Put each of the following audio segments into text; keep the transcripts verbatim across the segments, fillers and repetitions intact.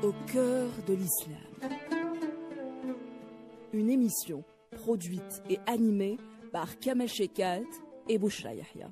Au cœur de l'islam. Une émission produite et animée par Kamel Chekat et Bouchra Yahya.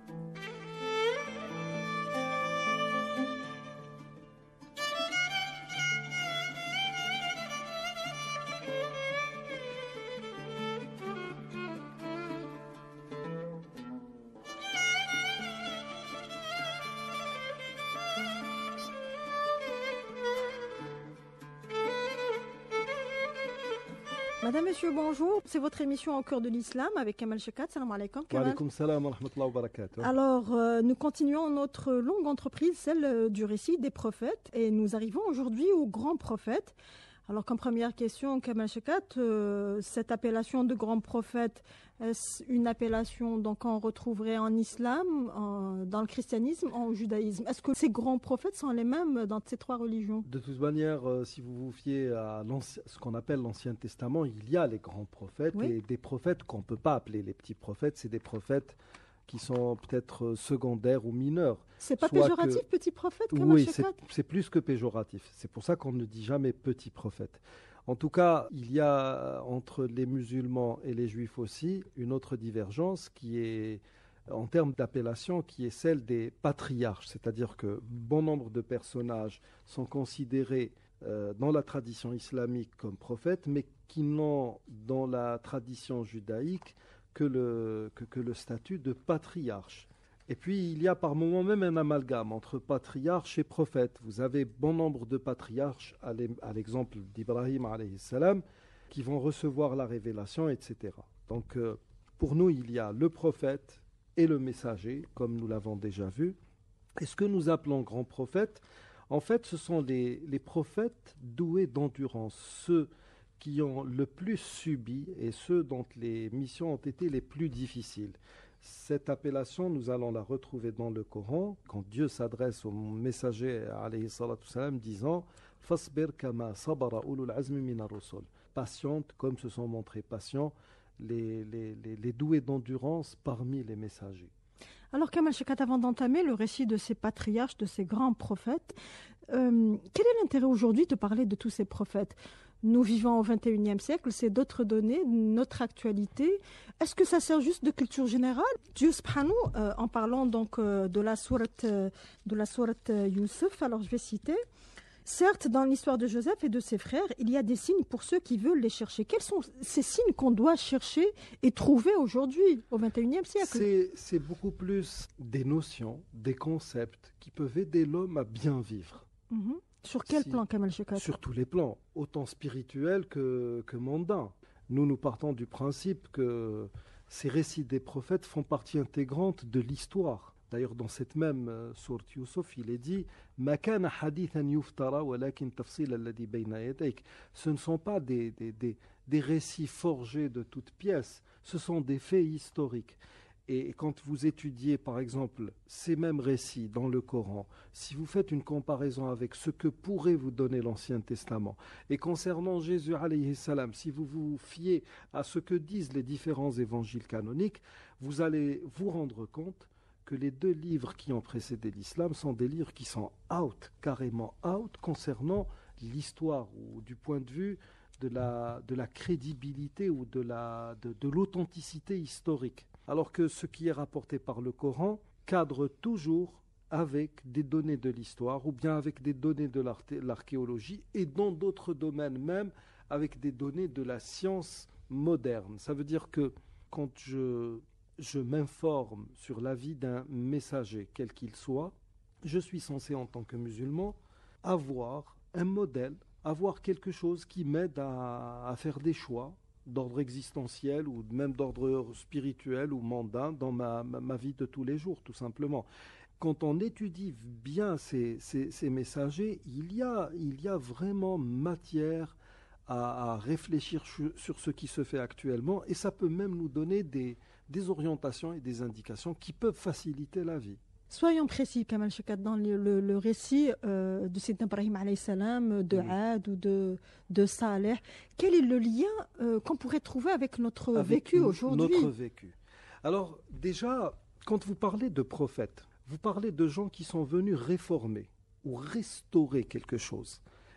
Madame, Monsieur, bonjour. C'est votre émission Au cœur de l'islam avec Kamel Chekat. Salam alaikum. Wa alaykoum salam wa rahmatullahi wa barakatuh. Alors, euh, nous continuons notre longue entreprise, celle euh, du récit des prophètes. Et nous arrivons aujourd'hui au grand prophète. Alors, comme première question, Kamel Chekat, euh, cette appellation de grand prophète, est-ce une appellation donc on retrouverait en islam, en, dans le christianisme, en judaïsme? Est-ce que ces grands prophètes sont les mêmes dans ces trois religions? De toute manière, euh, si vous vous fiez à ce qu'on appelle l'Ancien Testament, il y a les grands prophètes, oui. Et des prophètes qu'on ne peut pas appeler les petits prophètes, c'est des prophètes qui sont peut-être secondaires ou mineurs. C'est pas péjoratif, que... petit prophète, Kamel Oui, c'est, c'est plus que péjoratif. C'est pour ça qu'on ne dit jamais petit prophète. En tout cas, il y a entre les musulmans et les juifs aussi une autre divergence qui est, en termes d'appellation, qui est celle des patriarches. C'est-à-dire que bon nombre de personnages sont considérés euh, dans la tradition islamique comme prophètes, mais qui n'ont dans la tradition judaïque que le, que, que le statut de patriarche. Et puis, il y a par moments même un amalgame entre patriarche et prophète. Vous avez bon nombre de patriarches, à l'exemple d'Ibrahim alayhi salam, qui vont recevoir la révélation, et cetera. Donc, euh, pour nous, il y a le prophète et le messager, comme nous l'avons déjà vu. Et ce que nous appelons grands prophètes, en fait, ce sont les, les prophètes doués d'endurance, ceux qui ont le plus subi et ceux dont les missions ont été les plus difficiles. Cette appellation, nous allons la retrouver dans le Coran, quand Dieu s'adresse au messager alayhi salatu salam, disant « Fasbir kama sabara ulul azmi mina rusul » Patiente, comme se sont montrés patients les, les, les, les doués d'endurance parmi les messagers. Alors, Kamel Chekat, avant d'entamer le récit de ces patriarches, de ces grands prophètes, euh, quel est l'intérêt aujourd'hui de parler de tous ces prophètes? Nous vivons au vingt et unième siècle, c'est d'autres données, notre actualité. Est-ce que ça sert juste de culture générale? Dieu subhanahu, euh, en parlant donc euh, de la sourate, euh, de la sourate euh, Youssef, alors je vais citer. Certes, dans l'histoire de Joseph et de ses frères, il y a des signes pour ceux qui veulent les chercher. Quels sont ces signes qu'on doit chercher et trouver aujourd'hui, au vingt et unième siècle? C'est, c'est beaucoup plus des notions, des concepts qui peuvent aider l'homme à bien vivre. Mm-hmm. Sur quel si, plan, Kamel Chekat? Sur tous les plans, autant spirituels que, que mondains. Nous, nous partons du principe que ces récits des prophètes font partie intégrante de l'histoire. D'ailleurs, dans cette même euh, sourate Youssef, il est dit « Ma kana hadithan yuftara walakin tafsil alladhi bayna yadayk » Ce ne sont pas des, des, des, des récits forgés de toutes pièces, ce sont des faits historiques. Et quand vous étudiez, par exemple, ces mêmes récits dans le Coran, si vous faites une comparaison avec ce que pourrait vous donner l'Ancien Testament, et concernant Jésus, alayhi salam, si vous vous fiez à ce que disent les différents évangiles canoniques, vous allez vous rendre compte que les deux livres qui ont précédé l'islam sont des livres qui sont out, carrément out, concernant l'histoire, ou du point de vue de la, de la crédibilité ou de, la, de, de l'authenticité historique. Alors que ce qui est rapporté par le Coran cadre toujours avec des données de l'histoire ou bien avec des données de l'archéologie et dans d'autres domaines même avec des données de la science moderne. Ça veut dire que quand je, je m'informe sur la vie d'un messager, quel qu'il soit, je suis censé en tant que musulman avoir un modèle, avoir quelque chose qui m'aide à, à faire des choix d'ordre existentiel ou même d'ordre spirituel ou mondain dans ma, ma, ma vie de tous les jours, tout simplement. Quand on étudie bien ces, ces, ces messagers, il y a, il y a vraiment matière à, à réfléchir sur ce qui se fait actuellement et ça peut même nous donner des, des orientations et des indications qui peuvent faciliter la vie. Soyons précis, Kamel Chekat, dans le, le, le récit euh, de Sayyidina Ibrahim alayhi salam, de oui. Ad ou de, de Saleh. Quel est le lien euh, qu'on pourrait trouver avec notre avec vécu aujourd'hui? Notre vécu. Alors déjà, quand vous parlez de prophètes, vous parlez de gens qui sont venus réformer ou restaurer quelque chose.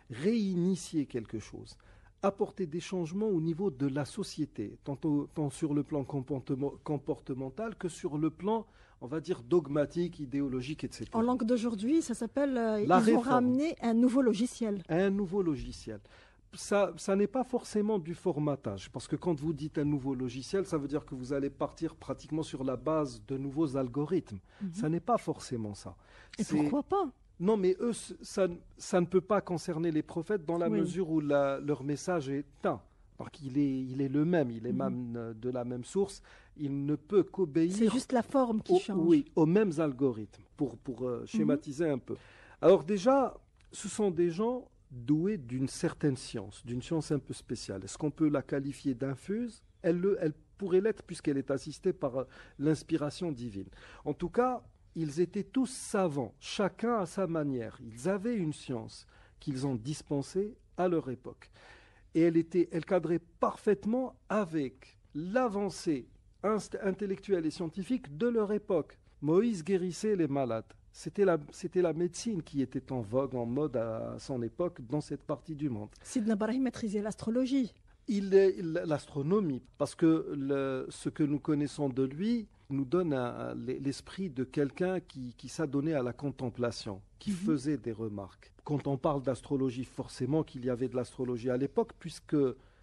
réinitier quelque chose, apporter des changements au niveau de la société, tant, au, tant sur le plan comportemental que sur le plan, on va dire, dogmatique, idéologique, et cetera. En langue d'aujourd'hui, ça s'appelle, euh, ils réforme. ont ramené un nouveau logiciel. Un nouveau logiciel. Ça, ça n'est pas forcément du formatage, parce que quand vous dites un nouveau logiciel, ça veut dire que vous allez partir pratiquement sur la base de nouveaux algorithmes. Mm-hmm. Ça n'est pas forcément ça. Et C'est... pourquoi pas? Non, mais eux, ça, ça ne peut pas concerner les prophètes dans la oui. mesure où la, leur message est un. Alors qu'il est, il est le même, il est mmh. même de la même source. Il ne peut qu'obéir. C'est juste la forme qui au, change. Oui, aux mêmes algorithmes, pour, pour euh, schématiser mmh. un peu. Alors déjà, ce sont des gens doués d'une certaine science, d'une science un peu spéciale. Est-ce qu'on peut la qualifier d'infuse? Elle, le, elle pourrait l'être puisqu'elle est assistée par euh, l'inspiration divine. En tout cas, ils étaient tous savants, chacun à sa manière. Ils avaient une science qu'ils ont dispensée à leur époque. Et elle, était, elle cadrait parfaitement avec l'avancée inst- intellectuelle et scientifique de leur époque. Moïse guérissait les malades. C'était la, c'était la médecine qui était en vogue, en mode à son époque, dans cette partie du monde. Sidna Ibrahim maîtrisait l'astrologie. Il est l'astronomie, parce que le, ce que nous connaissons de lui nous donne un, l'esprit de quelqu'un qui, qui s'adonnait à la contemplation, qui mm-hmm. faisait des remarques. Quand on parle d'astrologie, forcément qu'il y avait de l'astrologie à l'époque, puisque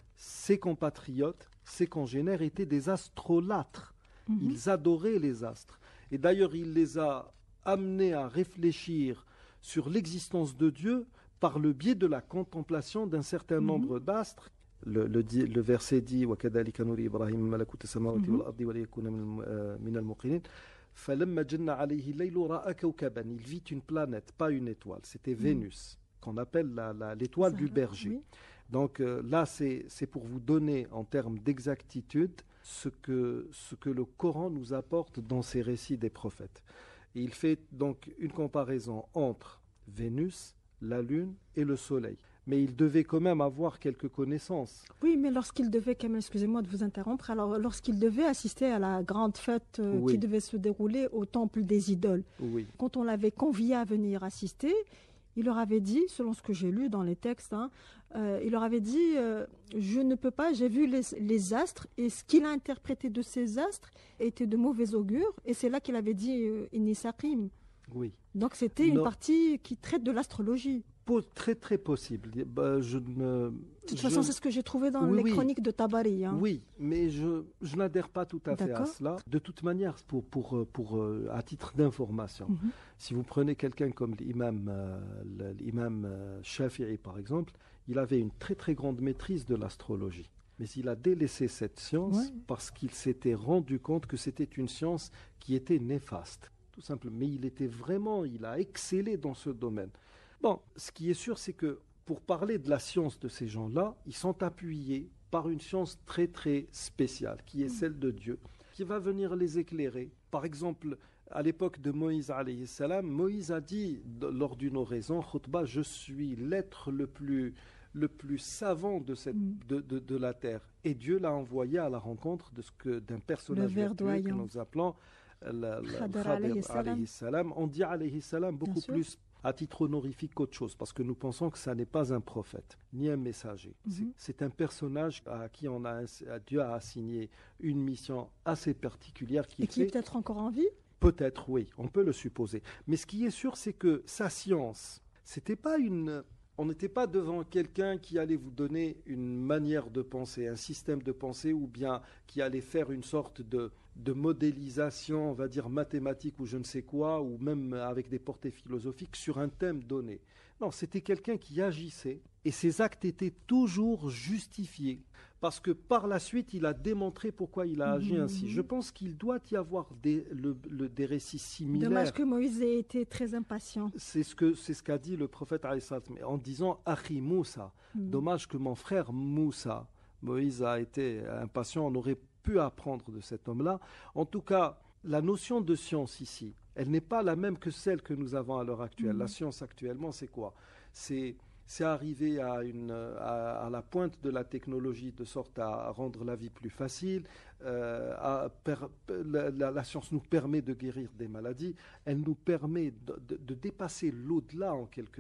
ses compatriotes, ses congénères étaient des astrolâtres. Mm-hmm. Ils adoraient les astres. Et d'ailleurs, il les a amenés à réfléchir sur l'existence de Dieu par le biais de la contemplation d'un certain mm-hmm. nombre d'astres. Le, le, le verset dit وَكَذَلِكَ نُرِي إِبْرَاهِيمَ مَلَكُوتَ السَّمَاوَاتِ وَالْأَرْضِ وَلِيَكُونَ مِنَ الْمُوقِنِينَ فَلَمَّا جَنَّ عَلَيْهِ اللَّيْلُ رَأَى كَوْكَبًا. Il vit une planète, pas une étoile. C'était mmh. Vénus, qu'on appelle la, la, l'étoile Ça, du berger. Oui. Donc euh, là, c'est, c'est pour vous donner en termes d'exactitude ce que, ce que le Coran nous apporte dans ses récits des prophètes. Et il fait donc une comparaison entre Vénus, la Lune et le Soleil. Mais il devait quand même avoir quelques connaissances. Oui, mais lorsqu'il devait, quand même, excusez-moi de vous interrompre, alors lorsqu'il devait assister à la grande fête euh, oui. qui devait se dérouler au temple des idoles, oui. quand on l'avait convié à venir assister, il leur avait dit, selon ce que j'ai lu dans les textes, hein, euh, il leur avait dit euh, je ne peux pas, j'ai vu les, les astres, et ce qu'il a interprété de ces astres était de mauvais augure, et c'est là qu'il avait dit euh, Inni Saqim. Oui. Donc c'était non. une partie qui traite de l'astrologie. Très très possible. Bah, je ne, de toute je... façon, c'est ce que j'ai trouvé dans oui, les oui. chroniques de Tabari. Hein. Oui, mais je, je n'adhère pas tout à D'accord. fait à cela. De toute manière, pour, pour, pour, pour, à titre d'information, mm-hmm. si vous prenez quelqu'un comme l'imam, euh, l'imam euh, Shafi'i par exemple, il avait une très très grande maîtrise de l'astrologie. Mais il a délaissé cette science ouais. parce qu'il s'était rendu compte que c'était une science qui était néfaste. Tout simplement. Mais il était vraiment, il a excellé dans ce domaine. Bon, ce qui est sûr, c'est que pour parler de la science de ces gens-là, ils sont appuyés par une science très très spéciale, qui est celle de Dieu, qui va venir les éclairer. Par exemple, à l'époque de Moïse alayhi salam, Moïse a dit lors d'une oraison, khutbah, je suis l'être le plus, le plus savant de, cette, mm. de, de, de la terre. Et Dieu l'a envoyé à la rencontre de ce que, d'un personnage vertueux que nous appelons le, le Khadir alayhi salam. salam. On dit alayhi salam beaucoup plus à titre honorifique qu'autre chose, parce que nous pensons que ça n'est pas un prophète, ni un messager. Mm-hmm. C'est, c'est un personnage à qui on a, à Dieu a assigné une mission assez particulière. Qui Et qui fait, est peut-être encore en vie ? Peut-être, oui, on peut le supposer. Mais ce qui est sûr, c'est que sa science, c'était pas une... On n'était pas devant quelqu'un qui allait vous donner une manière de penser, un système de pensée, ou bien qui allait faire une sorte de, de modélisation, on va dire mathématique ou je ne sais quoi, ou même avec des portées philosophiques sur un thème donné. Non, c'était quelqu'un qui agissait et ses actes étaient toujours justifiés. Parce que par la suite, il a démontré pourquoi il a agi mmh. ainsi. Je pense qu'il doit y avoir des, le, le, des récits similaires. Dommage que Moïse ait été très impatient. C'est ce, que, c'est ce qu'a dit le prophète en disant « Achi Moussa mmh. ». Dommage que mon frère Moussa, Moïse a été impatient, on aurait pu apprendre de cet homme-là. En tout cas, la notion de science ici, elle n'est pas la même que celle que nous avons à l'heure actuelle. Mmh. La science actuellement, c'est quoi ? C'est... C'est arrivé à, une, à, à la pointe de la technologie de sorte à rendre la vie plus facile. Euh, à per, la, la, la science nous permet de guérir des maladies. Elle nous permet de, de, de dépasser l'au-delà en quelque sorte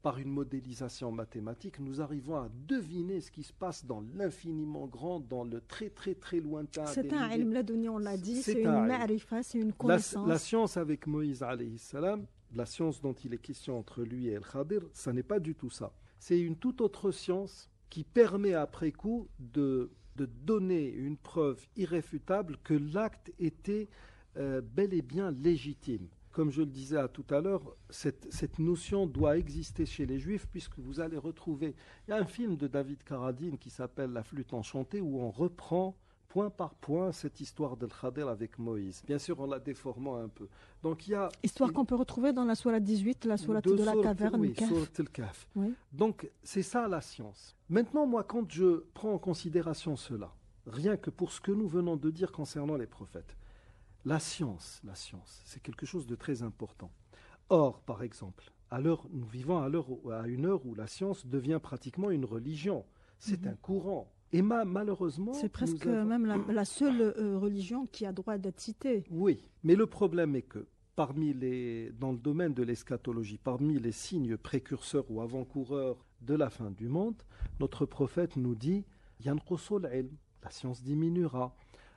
par une modélisation mathématique, nous arrivons à deviner ce qui se passe dans l'infiniment grand, dans le très très très lointain. C'est un ilm laduni, on l'a dit, c'est, c'est une un ma'rifa, c'est une connaissance. La, la science avec Moïse alayhi salam, la science dont il est question entre lui et El Khadir, ça n'est pas du tout ça. C'est une toute autre science qui permet après coup de, de donner une preuve irréfutable que l'acte était euh, bel et bien légitime. Comme je le disais à tout à l'heure, cette, cette notion doit exister chez les Juifs puisque vous allez retrouver... Il y a un film de David Carradine qui s'appelle La flûte enchantée où on reprend point par point cette histoire d'El Khadir avec Moïse. Bien sûr, en la déformant un peu. Donc, il y a, histoire il, qu'on peut retrouver dans la sourate dix-huit, la sourate de, de la sourate, caverne. Oui, sourate al-Kahf. Oui. Donc, c'est ça la science. Maintenant, moi, quand je prends en considération cela, rien que pour ce que nous venons de dire concernant les prophètes, la science, la science, c'est quelque chose de très important. Or, par exemple, à l'heure, nous vivons à, l'heure, à une heure où la science devient pratiquement une religion. C'est mm-hmm. un courant. Et ma, malheureusement... C'est presque avons... même la, la seule euh, religion qui a droit d'être citée. Oui, mais le problème est que parmi les, dans le domaine de l'eschatologie, parmi les signes précurseurs ou avant-coureurs de la fin du monde, notre prophète nous dit « Yanqusul ilm », la science diminuera.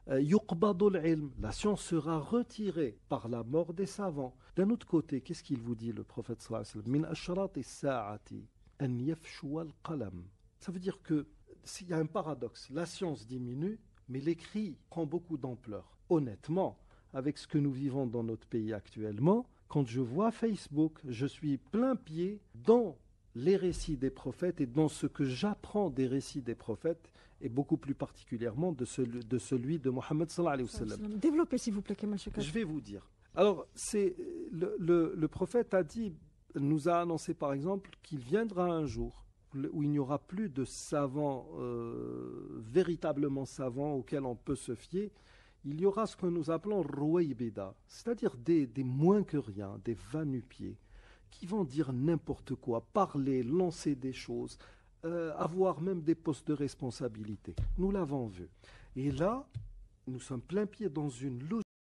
Yuqbadul ilm, la science sera retirée par la mort des savants. D'un autre côté, qu'est-ce qu'il vous dit le prophète sallallahu alayhi wa sallam ? Min ashrati as-sa'ati an yafshwa al-qalam. Ça veut dire que s'il y a un paradoxe, la science diminue, mais l'écrit prend beaucoup d'ampleur. Honnêtement, avec ce que nous vivons dans notre pays actuellement, quand je vois Facebook, je suis plein pied dans les récits des prophètes et dans ce que j'apprends des récits des prophètes, et beaucoup plus particulièrement de celui de, celui de Mohammed sallallahu alayhi wa sallam. Développez s'il vous plaît, Kamal Shekat. Je vais vous dire. Alors, c'est, le, le, le prophète a dit, nous a annoncé par exemple qu'il viendra un jour où il n'y aura plus de savants, euh, véritablement savants auxquels on peut se fier. Il y aura ce que nous appelons rouaybida, c'est-à-dire des, des moins que rien, des va-nu-pieds, qui vont dire n'importe quoi, parler, lancer des choses, euh, avoir même des postes de responsabilité. Nous l'avons vu. Et là, nous sommes plein pied dans une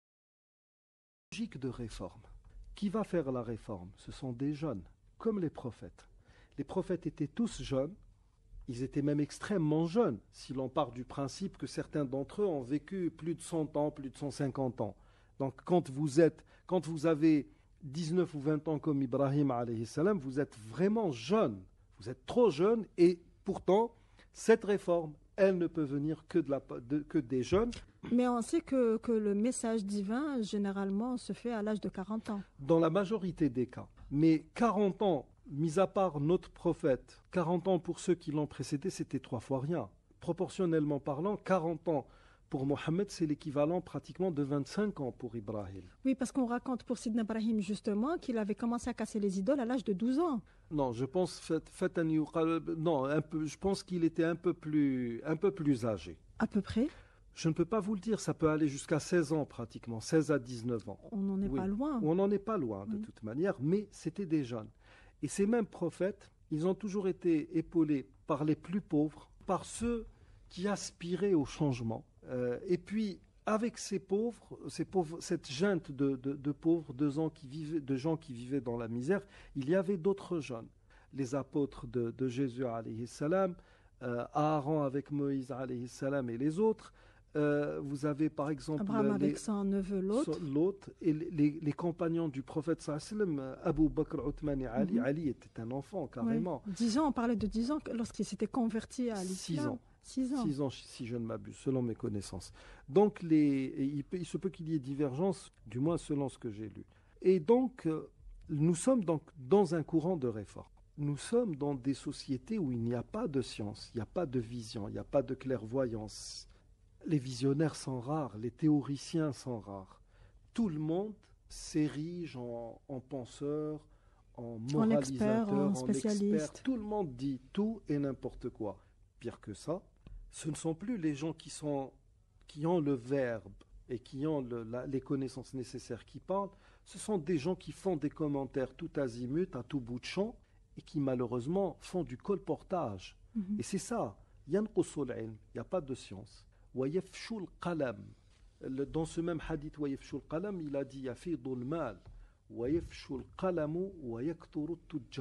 logique de réforme. Qui va faire la réforme ? Ce sont des jeunes, comme les prophètes. Les prophètes étaient tous jeunes, ils étaient même extrêmement jeunes, si l'on part du principe que certains d'entre eux ont vécu plus de cent ans, plus de cent cinquante ans. Donc quand vous êtes, quand vous avez dix-neuf ou vingt ans comme Ibrahim alayhi salam, vous êtes vraiment jeune, vous êtes trop jeune, et pourtant, cette réforme, elle ne peut venir que, de la, de, que des jeunes. Mais on sait que, que le message divin, généralement, se fait à l'âge de quarante ans. Dans la majorité des cas. Mais quarante ans, mis à part notre prophète, quarante ans pour ceux qui l'ont précédé, c'était trois fois rien. Proportionnellement parlant, quarante ans pour Mohammed, c'est l'équivalent pratiquement de vingt-cinq ans pour Ibrahim. Oui, parce qu'on raconte pour Sidna Ibrahim, justement, qu'il avait commencé à casser les idoles à l'âge de douze ans. Non, je pense, fait, fait un, non, un peu, je pense qu'il était un peu, plus, un peu plus âgé. À peu près ? Je ne peux pas vous le dire, ça peut aller jusqu'à seize ans pratiquement, seize à dix-neuf ans. On n'en est oui. pas loin. On n'en est pas loin, de oui. toute manière, mais c'était des jeunes. Et ces mêmes prophètes, ils ont toujours été épaulés par les plus pauvres, par ceux qui aspiraient au changement. Euh, et puis, avec ces pauvres, ces pauvres cette junte de, de, de pauvres, de gens, qui vivaient, de gens qui vivaient dans la misère, il y avait d'autres jeunes. Les apôtres de, de Jésus, alayhi salam, euh, Aaron avec Moïse, alayhi salam, et les autres. Euh, vous avez par exemple Abraham les, avec son neveu Lot, Lot et les, les, les compagnons du prophète sallallahu alayhi wa sallam, Abu Bakr, Uthman et Ali. Mm-hmm. Ali était un enfant carrément. Oui. Dix ans, on parlait de dix ans lorsqu'il s'était converti à l'islam. Six ans. Six ans. Six ans, si je ne m'abuse, selon mes connaissances. Donc, les, il, peut, il se peut qu'il y ait divergence, du moins selon ce que j'ai lu. Et donc, euh, nous sommes donc dans un courant de réforme. Nous sommes dans des sociétés où il n'y a pas de science, il n'y a pas de vision, il n'y a pas de clairvoyance. Les visionnaires sont rares, les théoriciens sont rares. Tout le monde s'érige en, en penseur, en moralisateur, en expert, en en spécialiste. expert. Tout le monde dit tout et n'importe quoi. Pire que ça, ce ne sont plus les gens qui, sont, qui ont le verbe et qui ont le, la, les connaissances nécessaires qui parlent. Ce sont des gens qui font des commentaires tout azimut, à tout bout de champ, et qui malheureusement font du colportage. Mm-hmm. Et c'est ça. Yanqusul ilm, il n'y a pas de science. وَيَفْشُ الْقَلَمِ. Dans ce même hadith, وَيَفْشُ الْقَلَمِ, il a dit يَفِيضُ الْمَالِ وَيَفْشُ الْقَلَمُ وَيَكْتُرُ التُّجَّارِ.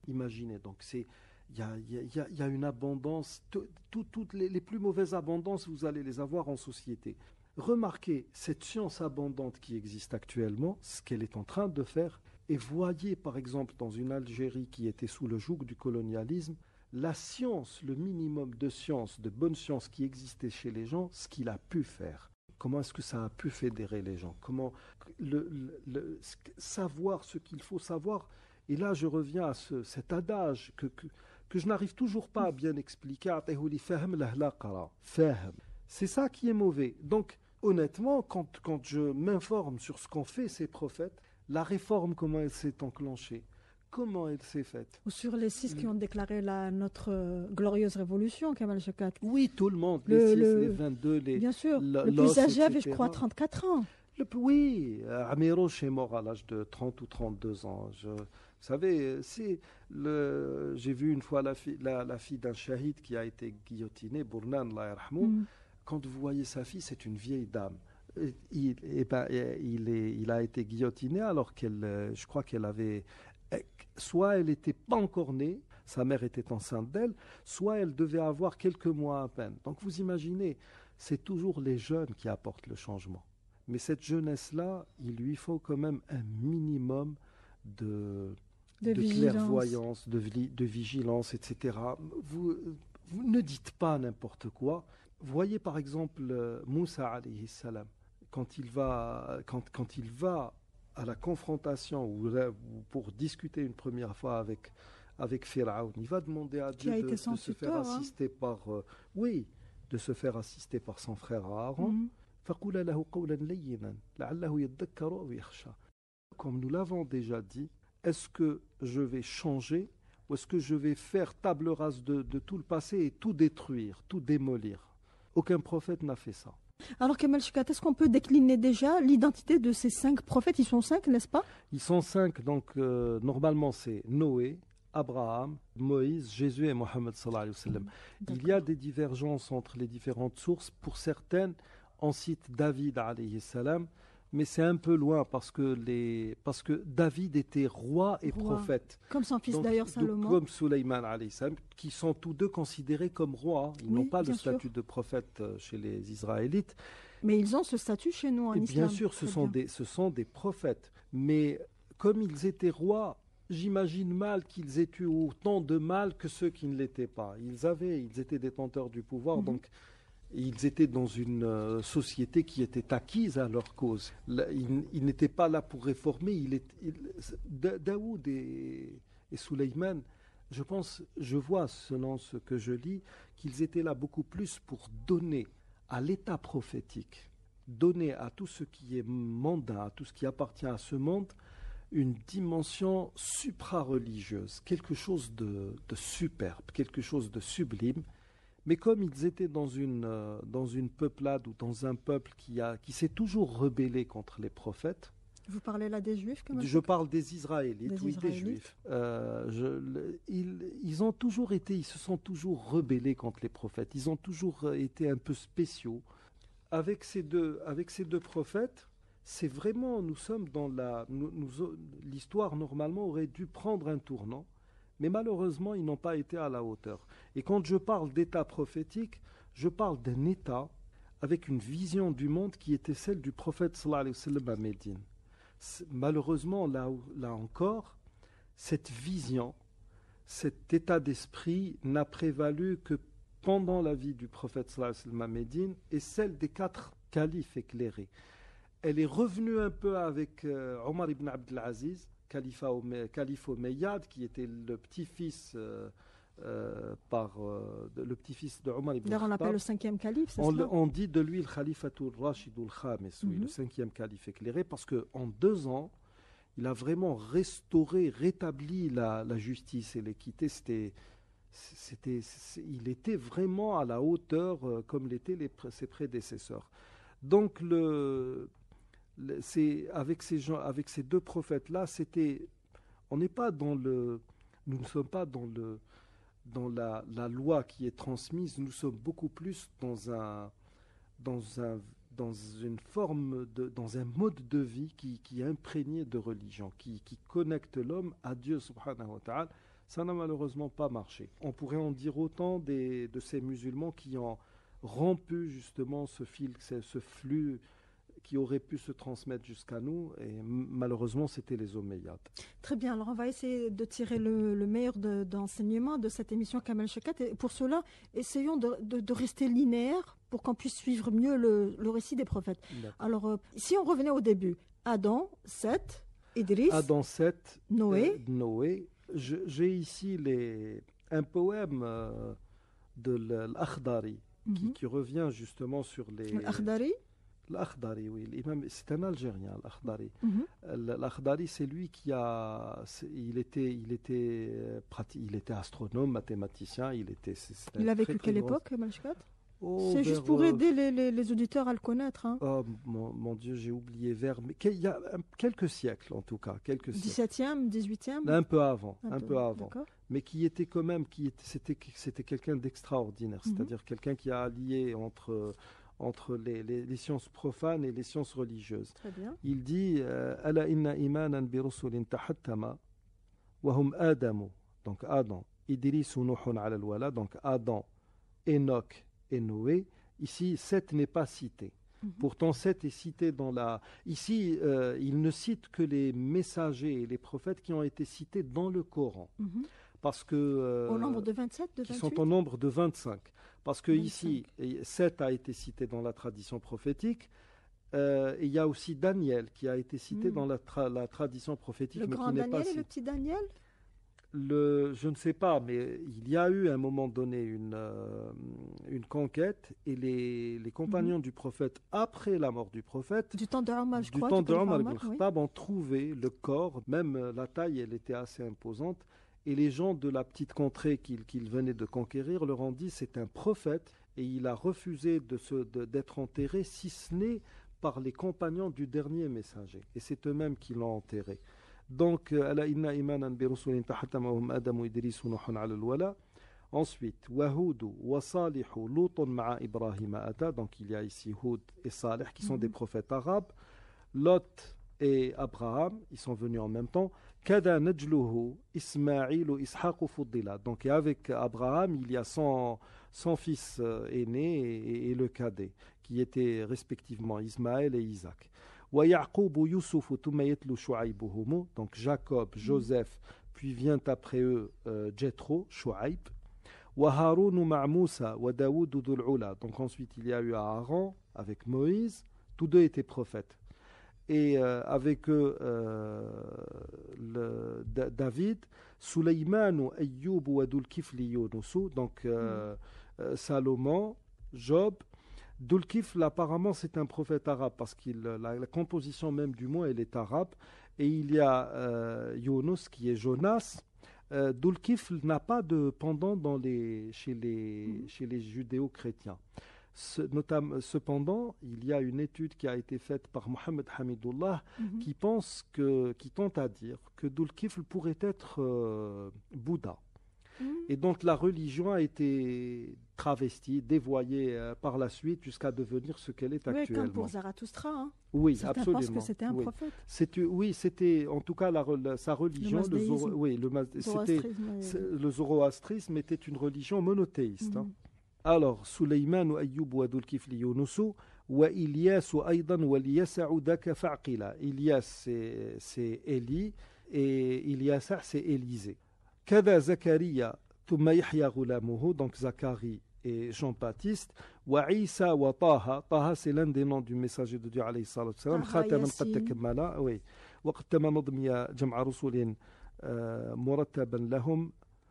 Imaginez, donc c'est, il y a, y, a, y, a, y a une abondance, tout, tout, toutes les, les plus mauvaises abondances, vous allez les avoir en société. Remarquez cette science abondante qui existe actuellement, ce qu'elle est en train de faire, et voyez par exemple dans une Algérie qui était sous le joug du colonialisme, la science, le minimum de science, de bonne science qui existait chez les gens, ce qu'il a pu faire. Comment est-ce que ça a pu fédérer les gens? Comment le, le, le, savoir ce qu'il faut savoir? Et là, je reviens à ce, cet adage que, que, que je n'arrive toujours pas à bien expliquer. C'est ça qui est mauvais. Donc, honnêtement, quand, quand je m'informe sur ce qu'ont fait ces prophètes, la réforme, comment elle s'est enclenchée? Comment elle s'est faite? Ou sur les six qui ont déclaré la, notre euh, glorieuse révolution, Kamal Chekhat. Oui, tout le monde, le, les six, le, les vingt-deux, les... Bien sûr, le, le plus âgé avait, je crois, trente-quatre ans. Le, oui, Amiroche est mort à l'âge de trente ou trente-deux ans. Je, vous savez, c'est le, j'ai vu une fois la, fi, la, la fille d'un shahid qui a été guillotinée, Bournan, Allah yarhamou. Mm. Quand vous voyez sa fille, c'est une vieille dame. Il, et ben, il, est, il a été guillotiné alors qu'elle, je crois qu'elle avait... Soit elle n'était pas encore née, sa mère était enceinte d'elle, soit elle devait avoir quelques mois à peine. Donc vous imaginez, c'est toujours les jeunes qui apportent le changement. Mais cette jeunesse-là, il lui faut quand même un minimum de, de, de clairvoyance, de, de vigilance, et cetera. Vous, vous ne dites pas n'importe quoi. Voyez par exemple Moussa alayhi salam, quand il va, quand, quand il va à la confrontation ou pour discuter une première fois avec, avec Pharaon, il va demander à Dieu de, de se tuteur, faire hein. assister par euh, oui, de se faire assister par son frère Aaron. Mm-hmm. Comme nous l'avons déjà dit, est-ce que je vais changer ou est-ce que je vais faire table rase de, de tout le passé et tout détruire, tout démolir? Aucun prophète n'a fait ça. Alors Kamal Chekhat, est-ce qu'on peut décliner déjà l'identité de ces cinq prophètes? Ils sont cinq, n'est-ce pas? Ils sont cinq, donc euh, normalement c'est Noé, Abraham, Moïse, Jésus et Mohammed sallallahu alayhi wa sallam. Il y a des divergences entre les différentes sources. Pour certaines, on cite David alayhi salam, mais c'est un peu loin parce que, les, parce que David était roi et roi. prophète. Comme son fils donc, d'ailleurs Salomon. Comme Suleyman alayhi salam, qui sont tous deux considérés comme rois. Ils oui, n'ont pas le statut sûr. de prophète chez les Israélites. Mais ils ont ce statut chez nous en et islam. Bien sûr, ce sont, des, ce sont des prophètes. Mais comme ils étaient rois, j'imagine mal qu'ils aient eu autant de mal que ceux qui ne l'étaient pas. Ils avaient, ils étaient détenteurs du pouvoir, mm-hmm. donc ils étaient dans une euh, société qui était acquise à leur cause. Là, ils, ils n'étaient pas là pour réformer. Il est, il, Daoud et, et Suleyman, je pense, je vois selon ce que je lis, qu'ils étaient là beaucoup plus pour donner à l'état prophétique, donner à tout ce qui est mondain, à tout ce qui appartient à ce monde, une dimension supra-religieuse, quelque chose de, de superbe, quelque chose de sublime. Mais comme ils étaient dans une, euh, dans une peuplade ou dans un peuple qui, a, qui s'est toujours rebellé contre les prophètes. Vous parlez là des Juifs comme Je parle des Israélites, des oui, Israélites. des Juifs. Euh, je, le, ils, ils ont toujours été, ils se sont toujours rebellés contre les prophètes. Ils ont toujours été un peu spéciaux. Avec ces deux, avec ces deux prophètes, c'est vraiment, nous sommes dans la... Nous, nous, l'histoire, normalement, aurait dû prendre un tournant. Mais malheureusement, ils n'ont pas été à la hauteur. Et quand je parle d'état prophétique, je parle d'un état avec une vision du monde qui était celle du prophète sallallahu alayhi wa sallam à Médine. Malheureusement, là, là encore, cette vision, cet état d'esprit n'a prévalu que pendant la vie du prophète sallallahu alayhi wa sallam à Médine et celle des quatre califes éclairés. Elle est revenue un peu avec euh, Omar ibn Abdel Aziz, calife Omeyyade, qui était le petit-fils euh, euh, par euh, de, le petit-fils de Omar ibn Khattab. D'ailleurs, on l'appelle le cinquième calife, c'est on, ça? On dit de lui le khalifatul rashidul khamis, mm-hmm. oui, le cinquième calife éclairé, parce qu'en deux ans, il a vraiment restauré, rétabli la, la justice et l'équité. C'était, c'était, il était vraiment à la hauteur, euh, comme l'étaient les, ses prédécesseurs. Donc, le... C'est, avec, ces gens, avec ces deux prophètes-là, c'était, on n'est pas dans le, nous ne sommes pas dans, le, dans la, la loi qui est transmise, nous sommes beaucoup plus dans, un, dans, un, dans une forme, de, dans un mode de vie qui, qui est imprégné de religion, qui, qui connecte l'homme à Dieu subhanahu wa ta'ala. Ça n'a malheureusement pas marché. On pourrait en dire autant des, de ces musulmans qui ont rompu justement ce fil, ce, ce flux qui aurait pu se transmettre jusqu'à nous, et malheureusement c'était les Omeyyades. Très bien, alors on va essayer de tirer le, le meilleur de, d'enseignement de cette émission Kamel Chekat, et pour cela, essayons de, de, de rester linéaire pour qu'on puisse suivre mieux le, le récit des prophètes. D'accord. Alors, euh, si on revenait au début, Adam, Seth, Idriss, Adam, Seth, Noé. Euh, Noé. Je, j'ai ici les, un poème euh, de l'Akhdari mm-hmm. qui, qui revient justement sur les... L'Akhdari L'Akhdari, oui. L'imam, c'est un Algérien, l'Akhdari. Mm-hmm. L'Akhdari, c'est lui qui a... Il était, il, était, il était astronome, mathématicien. Il, était, il a vécu quelle époque, Malchkat? Oh, c'est juste pour aider les, les, les auditeurs à le connaître. Hein. Oh, mon, mon Dieu, j'ai oublié vers... Mais il y a quelques siècles, en tout cas. Quelques dix-septième, dix-huitième Un peu avant, un, un peu, peu avant. Mais qui était quand même... Qui était, c'était, c'était quelqu'un d'extraordinaire. Mm-hmm. C'est-à-dire quelqu'un qui a allié entre... entre les, les, les sciences profanes et les sciences religieuses. Très bien. Il dit Ala inna imanan bi rusulin tahattama wa hum Adamu, donc Adam, Idris Nuhun ala al-wala, donc Adam, Enoch et Noé. Ici, Seth n'est pas cité. Mm-hmm. Pourtant, Seth est cité dans la... Ici, euh, il ne cite que les messagers et les prophètes qui ont été cités dans le Coran. Mm-hmm. Parce que... Euh, au nombre de vingt-sept, de vingt-huit Qui sont au nombre de vingt-cinq. Parce que vingt-cinq. Ici, Seth a été cité dans la tradition prophétique. Euh, et il y a aussi Daniel qui a été cité mm. dans la, tra- la tradition prophétique. Le mais grand qui n'est Daniel pas et le petit Daniel le, Je ne sais pas, mais il y a eu à un moment donné une, euh, une conquête et les, les compagnons mm-hmm. du prophète, après la mort du prophète, du temps de Omar, je du crois, temps de Omar ibn oui. Khattab, ont trouvé le corps, même la taille, elle était assez imposante. Et les gens de la petite contrée qu'il, qu'il venait de conquérir leur ont dit c'est un prophète et il a refusé de se, de, d'être enterré si ce n'est par les compagnons du dernier messager. Et c'est eux-mêmes qui l'ont enterré. Donc, ala inna imanan bi rusulin tahatamahum Adamu Idris Nuhun ala al-wala. Ensuite, Wahoud wa Salihu Lutun ma'a Ibrahim ata. Donc, il y a ici Houd et Salih qui sont mm-hmm. des prophètes arabes. Lot et Abraham, ils sont venus en même temps. Kada najluhu Ismaïl ou Ishaq fuddila. Donc avec Abraham, il y a son, son fils euh, aîné et, et le cadet, qui étaient respectivement Ismaël et Isaac. Wa Yaqub Yusuf thumma yatlu Shu'aybuhum. Donc Jacob, Joseph, puis vient après eux euh, Jethro, Shu'ayb. Wa Harun ma'a Moussa wa Daoud dhul ula. Donc ensuite il y a eu Aaron avec Moïse, tous deux étaient prophètes. Et euh, avec eux, euh, le, D- David, Suleyman, Ayyub, Dul Kifli, Yunusu, donc euh, mm. euh, Salomon, Job. Dul Kifl, apparemment, c'est un prophète arabe parce que la, la composition même du mot, elle est arabe. Et il y a euh, Yunus qui est Jonas. Euh, Dul Kifl n'a pas de pendant dans les, chez, les, mm. chez les judéo-chrétiens. Ce, notamment, cependant, il y a une étude qui a été faite par Mohamed Hamidullah mm-hmm. qui pense que, qui tente à dire que Dul Kifl pourrait être euh, Bouddha. Mm. Et donc la religion a été travestie, dévoyée euh, par la suite jusqu'à devenir ce qu'elle est oui, actuellement. Comme pour Zarathustra. Hein. Oui, certains absolument. pensent que c'était un oui. prophète. C'est, oui, c'était en tout cas la, la, sa religion. Le, le zoro, oui, le, c'était, le zoroastrisme était une religion monothéiste. Mm. Hein. Alors, Suleyman ou Ayyub ou Dul Kifli Yunusu wa Ilyas aydan wa Ilyasa udaka fa'qila. Ilyas c'est, c'est Élie et Ilyasa c'est Élisée. Kada Zakaria thumma Yahya ghulamuhu, donc Zacharie et Jean-Baptiste. Wa Isa wa Taha. Taha c'est l'un des noms du messager de Dieu alayhi salatu wassalam. Khataman qad takmala. Oui. Wa qad tamma nadmiya jam'a rusulin murattaban lahum.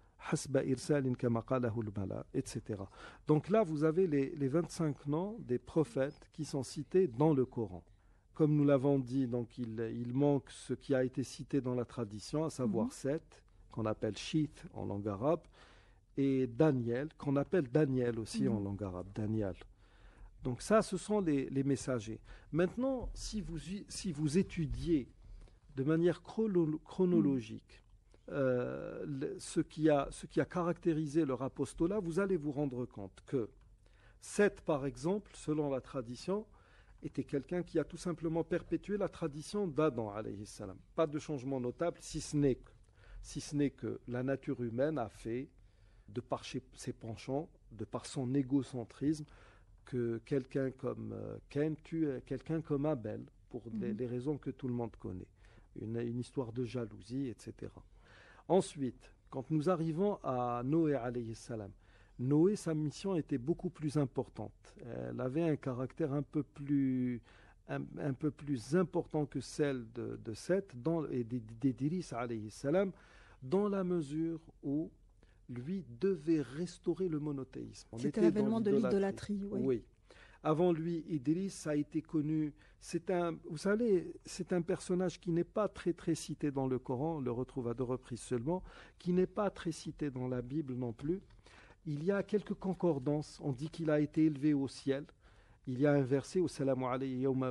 et cetera. Donc là, vous avez les, les vingt-cinq noms des prophètes qui sont cités dans le Coran. Comme nous l'avons dit, donc il, il manque ce qui a été cité dans la tradition, à savoir mm-hmm. Seth, qu'on appelle Shith en langue arabe, et Daniel, qu'on appelle Daniel aussi mm-hmm. en langue arabe, Daniel. Donc ça, ce sont les, les messagers. Maintenant, si vous, si vous étudiez de manière chrono, chronologique, mm-hmm. Euh, le, ce, qui a, ce qui a caractérisé leur apostolat, vous allez vous rendre compte que Seth, par exemple, selon la tradition, était quelqu'un qui a tout simplement perpétué la tradition d'Adam, alayhi salam. Pas de changement notable, si ce n'est que si ce n'est que la nature humaine a fait, de par ses penchants, de par son égocentrisme, que quelqu'un comme euh, Cain tue quelqu'un comme Abel, pour mmh. les, les raisons que tout le monde connaît. Une, une histoire de jalousie, et cetera. Ensuite, quand nous arrivons à Noé alayhi salam, Noé, sa mission était beaucoup plus importante. Elle avait un caractère un peu plus, un, un peu plus important que celle de, de Seth dans, et d'Idris alayhi salam, dans la mesure où lui devait restaurer le monothéisme. On C'était l'avènement de l'idolâtrie. Oui. oui. Avant lui, Idris a été connu. C'est un, vous savez, c'est un personnage qui n'est pas très très cité dans le Coran. On le retrouve à deux reprises seulement, qui n'est pas très cité dans la Bible non plus. Il y a quelques concordances. On dit qu'il a été élevé au ciel. Il y a un verset au salamu alayhi yawma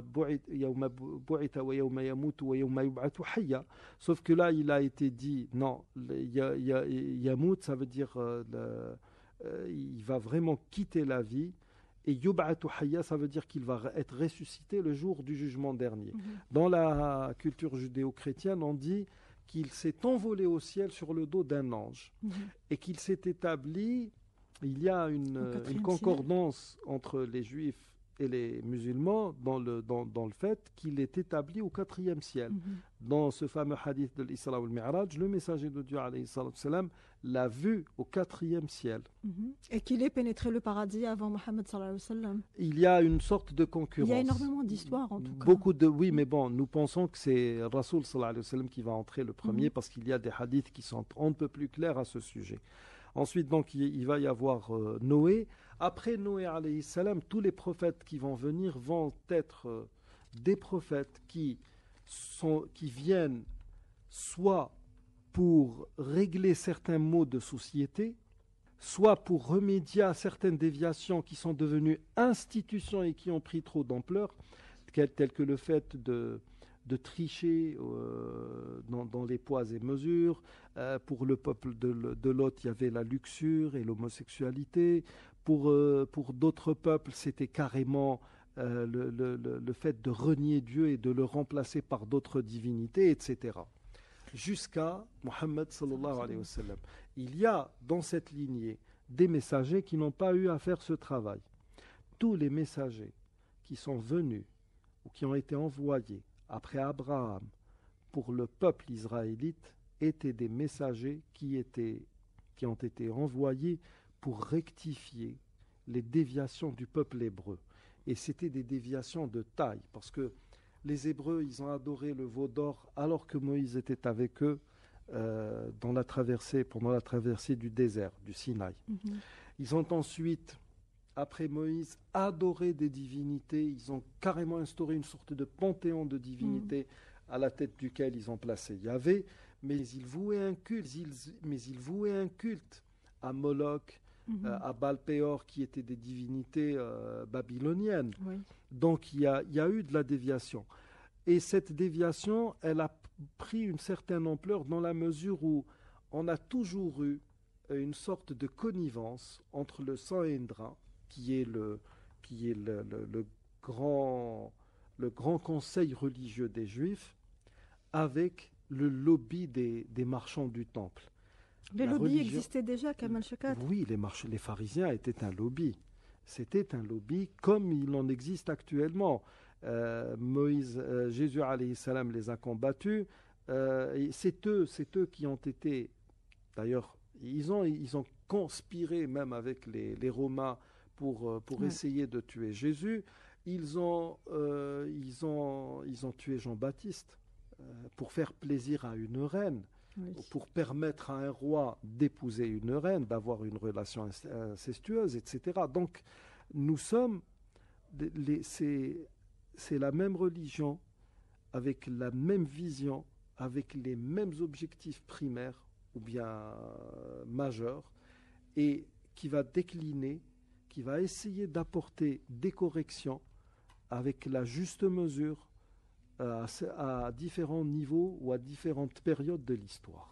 bu'ita wa yawma yamutu wa yawma yub'atu hayya. Sauf que là, il a été dit non, yamut, ça veut dire euh, le, euh, il va vraiment quitter la vie. Et yub'atu hayya, ça veut dire qu'il va être ressuscité le jour du jugement dernier. Mm-hmm. Dans la culture judéo-chrétienne, on dit qu'il s'est envolé au ciel sur le dos d'un ange mm-hmm. et qu'il s'est établi. Il y a une, une concordance ciel. entre les juifs et les musulmans dans le, dans, dans le fait qu'il est établi au quatrième ciel. Mm-hmm. Dans ce fameux hadith de l'Isra ou le Mi'raj, le messager de Dieu alayhi salam l'a vu au quatrième ciel. Mm-hmm. Et qu'il ait pénétré le paradis avant Mohammed sallallahu alayhi wa sallam. Il y a une sorte de concurrence. Il y a énormément d'histoires en tout cas. Beaucoup de, oui, mais bon, nous pensons que c'est Rasoul sallallahu alayhi wa sallam qui va entrer le premier mm-hmm. parce qu'il y a des hadiths qui sont un peu plus clairs à ce sujet. Ensuite, donc, il, il va y avoir euh, Noé. Après Noé, alayhi salam, tous les prophètes qui vont venir vont être euh, des prophètes qui, sont, qui viennent soit pour régler certains maux de société, soit pour remédier à certaines déviations qui sont devenues institutions et qui ont pris trop d'ampleur, telles que le fait de... de tricher euh, dans, dans les poids et mesures. Euh, pour le peuple de, de Lot, il y avait la luxure et l'homosexualité. Pour, euh, pour d'autres peuples, c'était carrément euh, le, le, le fait de renier Dieu et de le remplacer par d'autres divinités, et cetera. Jusqu'à Mohammed sallallahu alayhi wa sallam. Il y a dans cette lignée des messagers qui n'ont pas eu à faire ce travail. Tous les messagers qui sont venus ou qui ont été envoyés après Abraham, pour le peuple israélite, étaient des messagers qui, étaient, qui ont été envoyés pour rectifier les déviations du peuple hébreu. Et c'était des déviations de taille, parce que les Hébreux, ils ont adoré le veau d'or alors que Moïse était avec eux euh, dans la traversée, pendant la traversée du désert, du Sinaï. Mm-hmm. Ils ont ensuite... après Moïse, adorer des divinités. Ils ont carrément instauré une sorte de panthéon de divinités mmh. à la tête duquel ils ont placé Yahvé. Mais ils vouaient un culte, ils, mais ils vouaient un culte à Moloch, mmh. euh, à Baal-Péor, qui étaient des divinités euh, babyloniennes. Oui. Donc il y a, y a eu de la déviation. Et cette déviation, elle a pris une certaine ampleur dans la mesure où on a toujours eu une sorte de connivence entre le Sanhédrin, qui est le, qui est le, le, le, grand, le grand conseil religieux des Juifs, avec le lobby des, des marchands du temple. Les lobbies religion... existaient déjà, Kamal Shekat. Oui, les, march... les pharisiens étaient un lobby. C'était un lobby comme il en existe actuellement. Euh, Moïse, euh, Jésus alayhi salam les a combattus. Euh, et c'est eux, c'est eux qui ont été, d'ailleurs, ils ont, ils ont conspiré même avec les, les Romains pour, pour ouais. essayer de tuer Jésus. Ils ont, euh, ils ont, ils ont tué Jean-Baptiste euh, pour faire plaisir à une reine, oui. pour permettre à un roi d'épouser une reine, d'avoir une relation incestueuse, et cetera. Donc, nous sommes, les, c'est, c'est la même religion, avec la même vision, avec les mêmes objectifs primaires ou bien euh, majeurs, et qui va décliner, qui va essayer d'apporter des corrections avec la juste mesure euh, à, à différents niveaux ou à différentes périodes de l'histoire.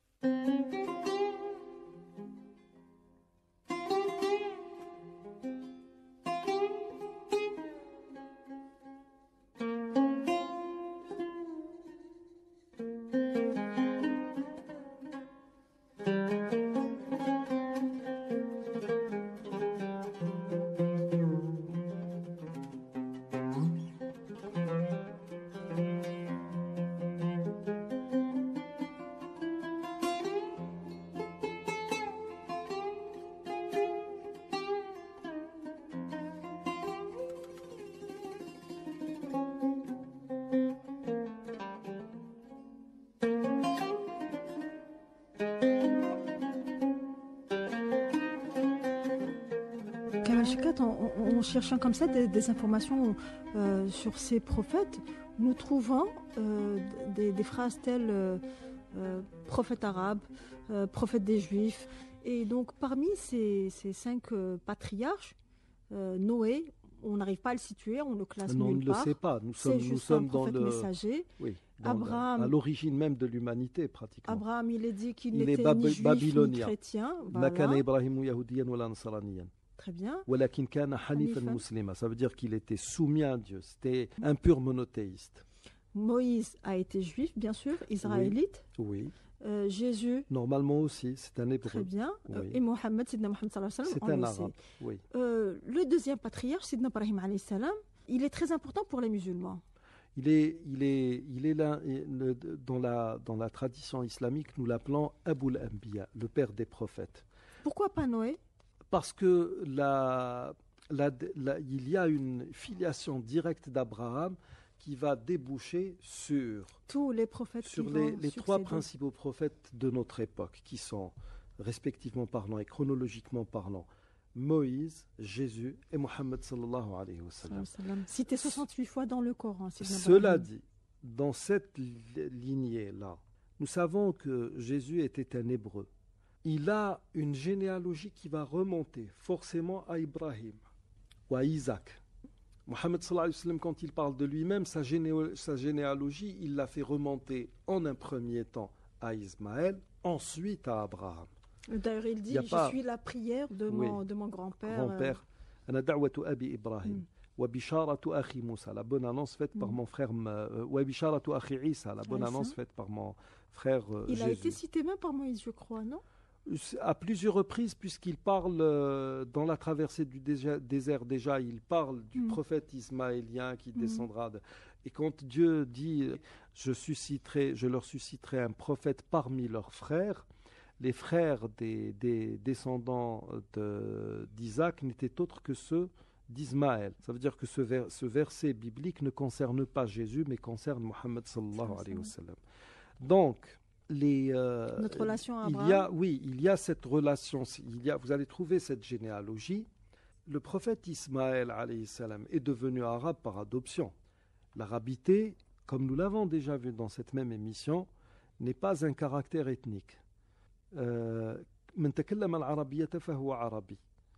Kamal Shekat, en, en, en cherchant comme ça des, des informations euh, sur ces prophètes, nous trouvons euh, des, des phrases telles euh, euh, prophète arabe, euh, prophète des Juifs. Et donc, parmi ces, ces cinq euh, patriarches, euh, Noé, on n'arrive pas à le situer, on le classe non, nulle part. On ne le sait pas. Nous sommes, C'est nous juste sommes un dans prophète le messager. Oui, dans Abraham, la, à l'origine même de l'humanité, pratiquement. Abraham, il est dit qu'il Il est n'était bab- ni juif babylonien. ni chrétien. ما كان Voilà. إبراهيم يهوديا ولا نصرانيا Très bien. ولكن كان حنيفا حنيفاً. مسلما. Ça veut dire qu'il était soumis à Dieu. C'était un pur monothéiste. Moïse a été juif, bien sûr, israélite. Oui. Euh, Jésus, Normalement aussi, c'est un hébreu. très bien. Euh, Oui. Et Mohammed, Sidna Mohammed sallallahu alayhi wa C'est sallam, on un le sait. arabe. Oui. Euh, le deuxième patriarche, Sidna Ibrahim alayhi salam, il est très important pour les musulmans. Il est, il est, il est là, le- dans, la, dans la tradition islamique, nous l'appelons Aboul Anbiya, le père des prophètes. Pourquoi pas Noé? Parce que la, la- la- il y a une filiation directe d'Abraham qui va déboucher sur, Tous les prophètes sur qui les, vont les trois succéder. principaux prophètes de notre époque, qui sont, respectivement parlant et chronologiquement parlant, Moïse, Jésus et Mohammed sallallahu alayhi wa sallam. Sallallahu alayhi wa sallam. Cité soixante-huit fois dans le Coran. Sidna Cela Ibrahim. dit, dans cette li- lignée-là, nous savons que Jésus était un hébreu. Il a une généalogie qui va remonter forcément à Ibrahim ou à Isaac. Mohammed sallallahu alayhi wa sallam, quand il parle de lui-même, sa, généo- sa généalogie, il l'a fait remonter en un premier temps à Ismaël, ensuite à Abraham. D'ailleurs, il dit, Y a je pas- suis la prière de, Oui. mon, de mon grand-père. Grand-père. Ana da'watu abi Ibrahim. Mm. Wa bisharatu akhi Moussa, la bonne annonce faite par Mm. mon frère. euh, Wa bisharatu akhi Isa, la bonne Aïssa. annonce faite par mon frère euh, Il a Jésus. été cité même par Moïse, je crois, non? À plusieurs reprises, puisqu'il parle euh, dans la traversée du désert, désert déjà, il parle du Mm. prophète ismaélien qui Mm. descendra. De, et quand Dieu dit, je susciterai, je leur susciterai un prophète parmi leurs frères, les frères des, des descendants de- d'Isaac n'étaient autres que ceux d'Ismaël. Ça veut dire que ce, vers- ce verset biblique ne concerne pas Jésus, mais concerne Mohammed sallallahu alayhi wa sallam. Donc, les, euh, Notre relation à il y Abraham. a, oui, il y a cette relation. Il y a, vous allez trouver cette généalogie. Le prophète Ismaël alayhi salam est devenu arabe par adoption. L'arabité, comme nous l'avons déjà vu dans cette même émission, n'est pas un caractère ethnique. Euh, من تكلم العربية فهو عربي.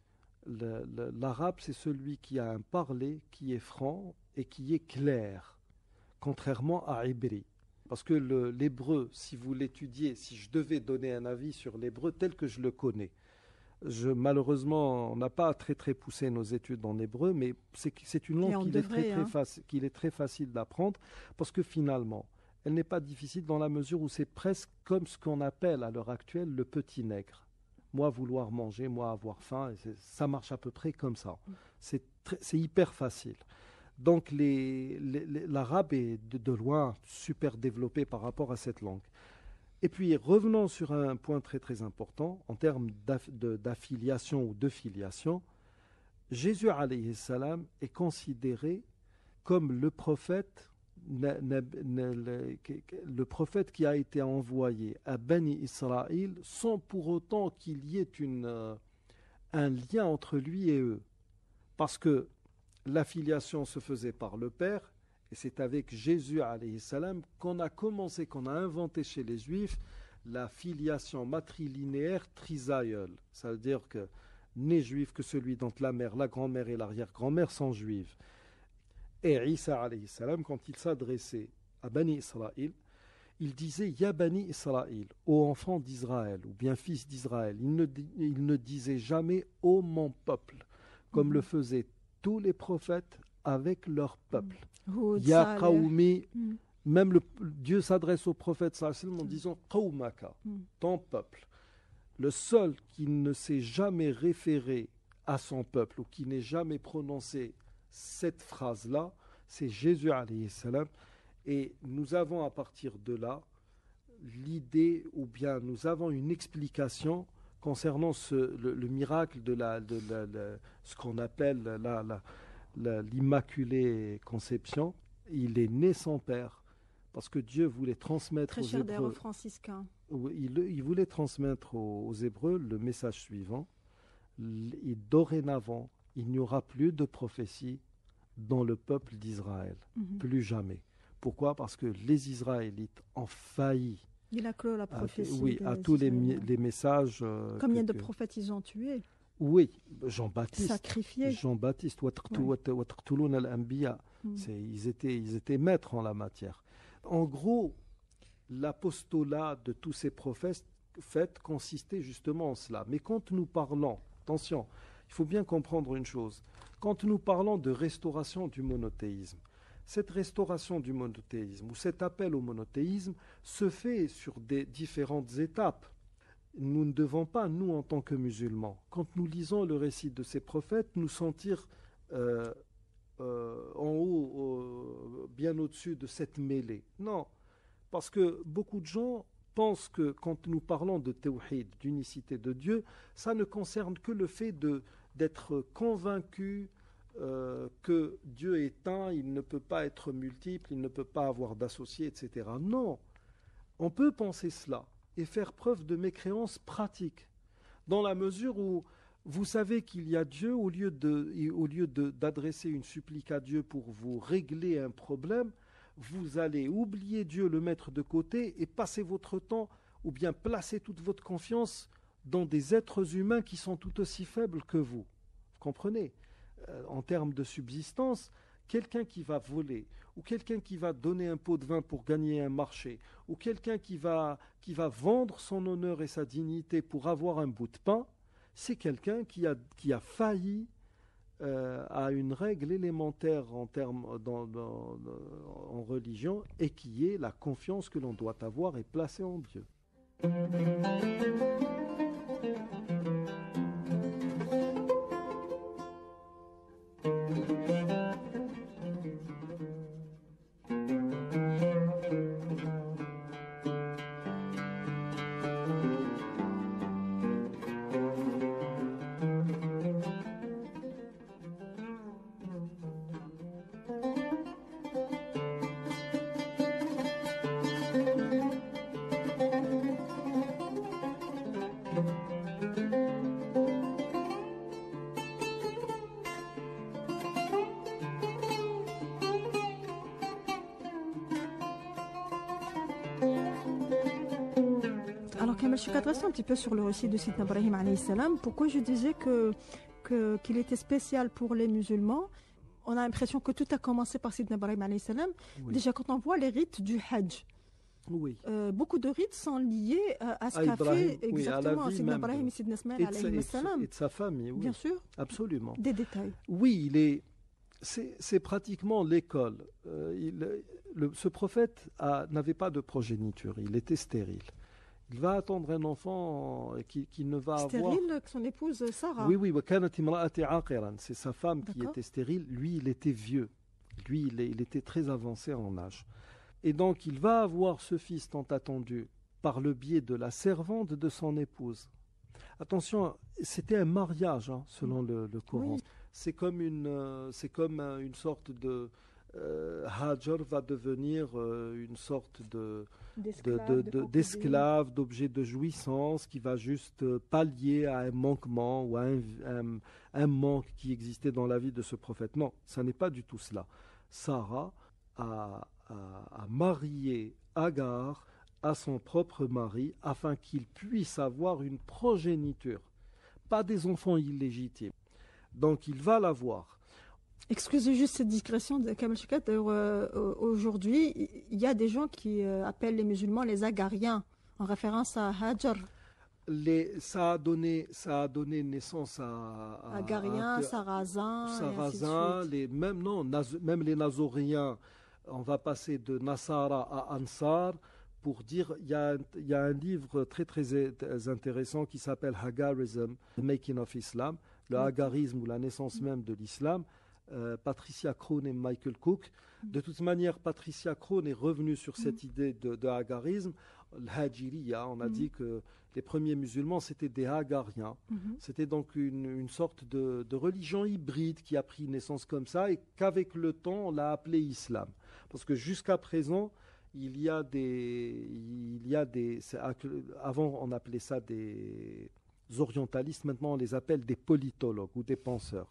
Le- le- L'arabe, c'est celui qui a un parler qui est franc et qui est clair, contrairement à Ibri. Parce que le- l'hébreu, si vous l'étudiez, si je devais donner un avis sur l'hébreu tel que je le connais, je, malheureusement, on n'a pas très très poussé nos études en hébreu, mais c'est que- c'est une Et langue on qu'il est, devrait, très, très hein. faci- qu'il est très facile d'apprendre, parce que finalement, elle n'est pas difficile dans la mesure où c'est presque comme ce qu'on appelle à l'heure actuelle le petit nègre. Moi, vouloir manger, moi, avoir faim, et c'est- ça marche à peu près comme ça. C'est très- c'est hyper facile. Donc, les- les- les- l'arabe est de, de loin super développé par rapport à cette langue. Et puis, revenons sur un point très très important en termes d'aff- de- d'affiliation ou de filiation. Jésus alayhi salam est considéré comme le prophète, na- na- na- le, que- que- le prophète qui a été envoyé à Bani Israël sans pour autant qu'il y ait une, euh, un lien entre lui et eux. Parce que l'affiliation se faisait par le Père, et c'est avec Jésus alayhi salam qu'on a commencé, qu'on a inventé chez les Juifs la filiation matrilinéaire trisaïeul. Ça veut dire que né juif que celui dont la mère, la grand-mère et l'arrière-grand-mère sont juives. Et Isa alayhi salam, quand il s'adressait à Bani Israël, il disait Ya Bani Israël, ô enfant d'Israël, ou bien fils d'Israël. Il ne, di- il ne disait jamais ô mon peuple, comme Mhm. le faisaient tous les prophètes avec leur peuple. Hud, Ya Saleh. Qawmi, Mm. même le, Dieu s'adresse au prophète sallallahu alayhi wa sallam en disant Qawmaka, Mm. ton peuple. Le seul qui ne s'est jamais référé à son peuple ou qui n'ait jamais prononcé cette phrase-là, c'est Jésus alayhi salam. Et nous avons à partir de là l'idée, ou bien nous avons une explication concernant ce, le, le miracle de, la, de la, la- ce qu'on appelle la- la- la- l'Immaculée Conception. Il est né sans père parce que Dieu voulait transmettre Très aux cher d'ailleurs Hébreux. aux franciscains. Oui, Il, il voulait transmettre aux, aux Hébreux le message suivant. L- Et dorénavant, il n'y aura plus de prophétie dans le peuple d'Israël, Mhm. plus jamais. Pourquoi? Parce que les Israélites ont failli Il a clos la à, prophétie. oui, des à tous les, mi- Israéliens. les messages. euh, Combien que- de que- prophètes ils ont tués, Oui, Jean-Baptiste. sacrifiés. Jean-Baptiste, وَتَقْتُ- Ouais. وَتَ- وَتَقْتُلُونَ الْأَنْبِيَاءَ. Mm. C'est- Ils étaient, ils étaient maîtres en la matière. En gros, l'apostolat de tous ces prophètes fait consistait justement en cela. Mais quand nous parlons, attention, il faut bien comprendre une chose, quand nous parlons de restauration du monothéisme, cette restauration du monothéisme ou cet appel au monothéisme se fait sur des différentes étapes. Nous ne devons pas, nous en tant que musulmans, quand nous lisons le récit de ces prophètes, nous sentir euh, euh, en haut, euh, bien au-dessus de cette mêlée. Non, parce que beaucoup de gens pensent que quand nous parlons de tawhid, d'unicité de Dieu, ça ne concerne que le fait de, d'être convaincu euh, que Dieu est un, il ne peut pas être multiple, il ne peut pas avoir d'associés, et cetera. Non, on peut penser cela et faire preuve de mécréance pratique, dans la mesure où vous savez qu'il y a Dieu, au lieu de, au lieu de, d'adresser une supplique à Dieu pour vous régler un problème, vous allez oublier Dieu, le mettre de côté et passer votre temps, ou bien placer toute votre confiance dans des êtres humains qui sont tout aussi faibles que vous. Vous comprenez? Euh, en termes de subsistance, quelqu'un qui va voler, ou quelqu'un qui va donner un pot de vin pour gagner un marché, ou quelqu'un qui va, qui va vendre son honneur et sa dignité pour avoir un bout de pain, c'est quelqu'un qui a, qui a failli euh, à une règle élémentaire en, termes, dans, dans, dans, en religion, et qui est la confiance que l'on doit avoir et placer en Dieu. Alors, Kamel, je suis adressé un petit peu sur le récit de Sidna Ibrahim alayhi salam. Pourquoi je disais que, que, qu'il était spécial pour les musulmans? On a l'impression que tout a commencé par Sidna Ibrahim alayhi salam. Oui. Déjà, quand on voit les rites du Hajj, Oui. euh, beaucoup de rites sont liés euh, à ce À qu'a Ibrahim, fait oui, à la exactement vie Sidna même Ibrahim de- et Sidna Ismaël Et de, sa, alayhi et de- salam. et de sa famille, oui. Bien sûr, Absolument. des détails. Oui, il est, c'est, c'est pratiquement l'école. Euh, il- le- ce prophète a- n'avait pas de progéniture, il était stérile. Il va attendre un enfant qui, qui ne va avoir... Stérile, que son épouse Sarah. Oui, oui, وَكَانَتْ امْرَأَتِي عَاقِرًا. C'est sa femme qui D'accord. était stérile. Lui, il était vieux. Lui, il, est- il était très avancé en âge. Et donc, il va avoir ce fils tant attendu par le biais de la servante de son épouse. Attention, c'était un mariage, hein, selon le, le Coran. Oui. C'est comme une, euh, c'est comme euh, une sorte de... euh, Hajar va devenir euh, une sorte de... de- D'esclaves, de- de de- concubines. d'esclaves, d'objets de jouissance qui va juste euh, pallier à un manquement ou à un, un- un manque qui existait dans la vie de ce prophète. Non, ça n'est pas du tout cela. Sarah a, a- a marié Agar à son propre mari afin qu'il puisse avoir une progéniture, pas des enfants illégitimes. Donc il va l'avoir. Excusez juste cette digression de Kamel Choukat. D'ailleurs, euh, aujourd'hui, il y a des gens qui euh, appellent les musulmans les Agariens, en référence à Hajar. Les, ça, a donné, ça a donné naissance à... à- Agariens, à- Sarrasins, et ainsi de Sarrasins, suite. les, même, non, Naz- même les Nazoréens, on va passer de Nasara à Ansar pour dire, il y a, un- il y a un livre très très é- intéressant qui s'appelle Hagarism, The Making of Islam, le Mm. hagarisme ou la naissance même de l'islam, euh, Patricia Crone et Michael Cook. De toute manière, Patricia Crone est revenue sur cette idée de, de hagarisme, l'Hajiriya, on a Mm. dit que les premiers musulmans c'était des Hagariens. Mhm. C'était donc une, une sorte de, de religion hybride qui a pris naissance comme ça et qu'avec le temps on l'a appelé islam. Parce que jusqu'à présent, il y a des, il y a des, c'est- avant on appelait ça des orientalistes, maintenant on les appelle des politologues ou des penseurs.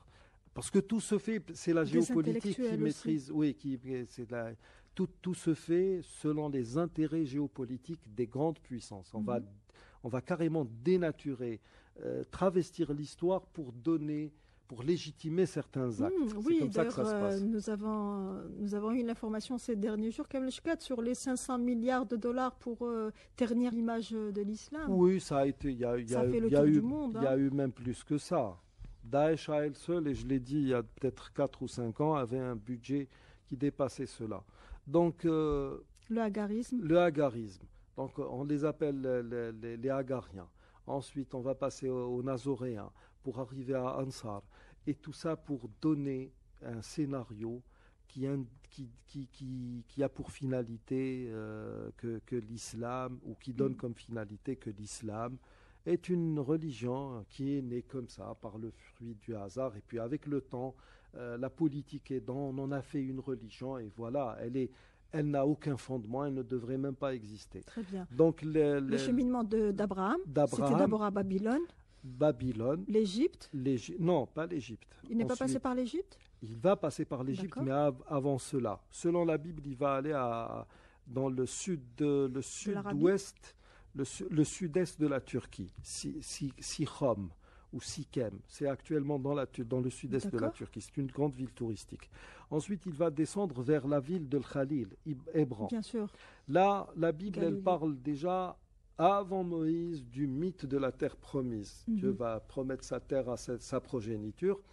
Parce que tout se fait, c'est la Des géopolitique qui intellectuels aussi. maîtrise, oui, qui, c'est la- tout, tout se fait selon les intérêts géopolitiques des grandes puissances. On va, Mhm. on va carrément dénaturer, euh, travestir l'histoire pour donner, pour légitimer certains actes. Hmm, C'est oui, comme ça que d'ailleurs, ça se euh, passe. nous avons, nous avons eu l'information ces derniers jours, Kamel Chkat, sur les cinq cents milliards de dollars pour euh, ternir l'image de l'islam. Oui, ça a été, il y a, il y Ça a- fait le il y a tour eu, du monde, il y a hein. eu même plus que ça. Daesh à elle seule, et je l'ai dit il y a peut-être quatre ou cinq ans, avait un budget qui dépassait cela. Donc, euh, Le hagarisme. le hagarisme. Donc, euh, on les appelle les, les- les- les hagariens. Ensuite, on va passer aux, aux nazoréens pour arriver à Ansar. Et tout ça pour donner un scénario qui, in- qui, qui, qui- qui a pour finalité euh, que, que l'islam, ou qui donne Mm. comme finalité que l'islam est une religion qui est née comme ça, par le fruit du hasard. Et puis avec le temps, euh, la politique aidant, on en a fait une religion, et voilà, elle est, elle n'a aucun fondement, elle ne devrait même pas exister. Très bien. Donc le, Le le- cheminement de- d'Abraham, c'était d'Abraham, d'abord à Babylone, Babylone, l'Égypte. l'Égy- non, pas l'Égypte. Il n'est pas Ensuite, passé par l'Égypte? il va passer par l'Égypte, D'accord. mais av- avant cela, selon la Bible, il va aller à, dans le sud, de, le l'Arabie. sud-ouest, le, su- le sud-est de la Turquie, Si- Si- Sichom ou Sikhem. C'est actuellement dans, la, Tu- dans le sud-est de la D'accord. Turquie. C'est une grande ville touristique. Ensuite, il va descendre vers la ville de Khalil, Ib- Hébron. Bien sûr. Là, la Bible, elle Galilée. parle déjà avant Moïse du mythe de la terre promise. Mhm. Dieu va promettre sa terre à sa, sa progéniture.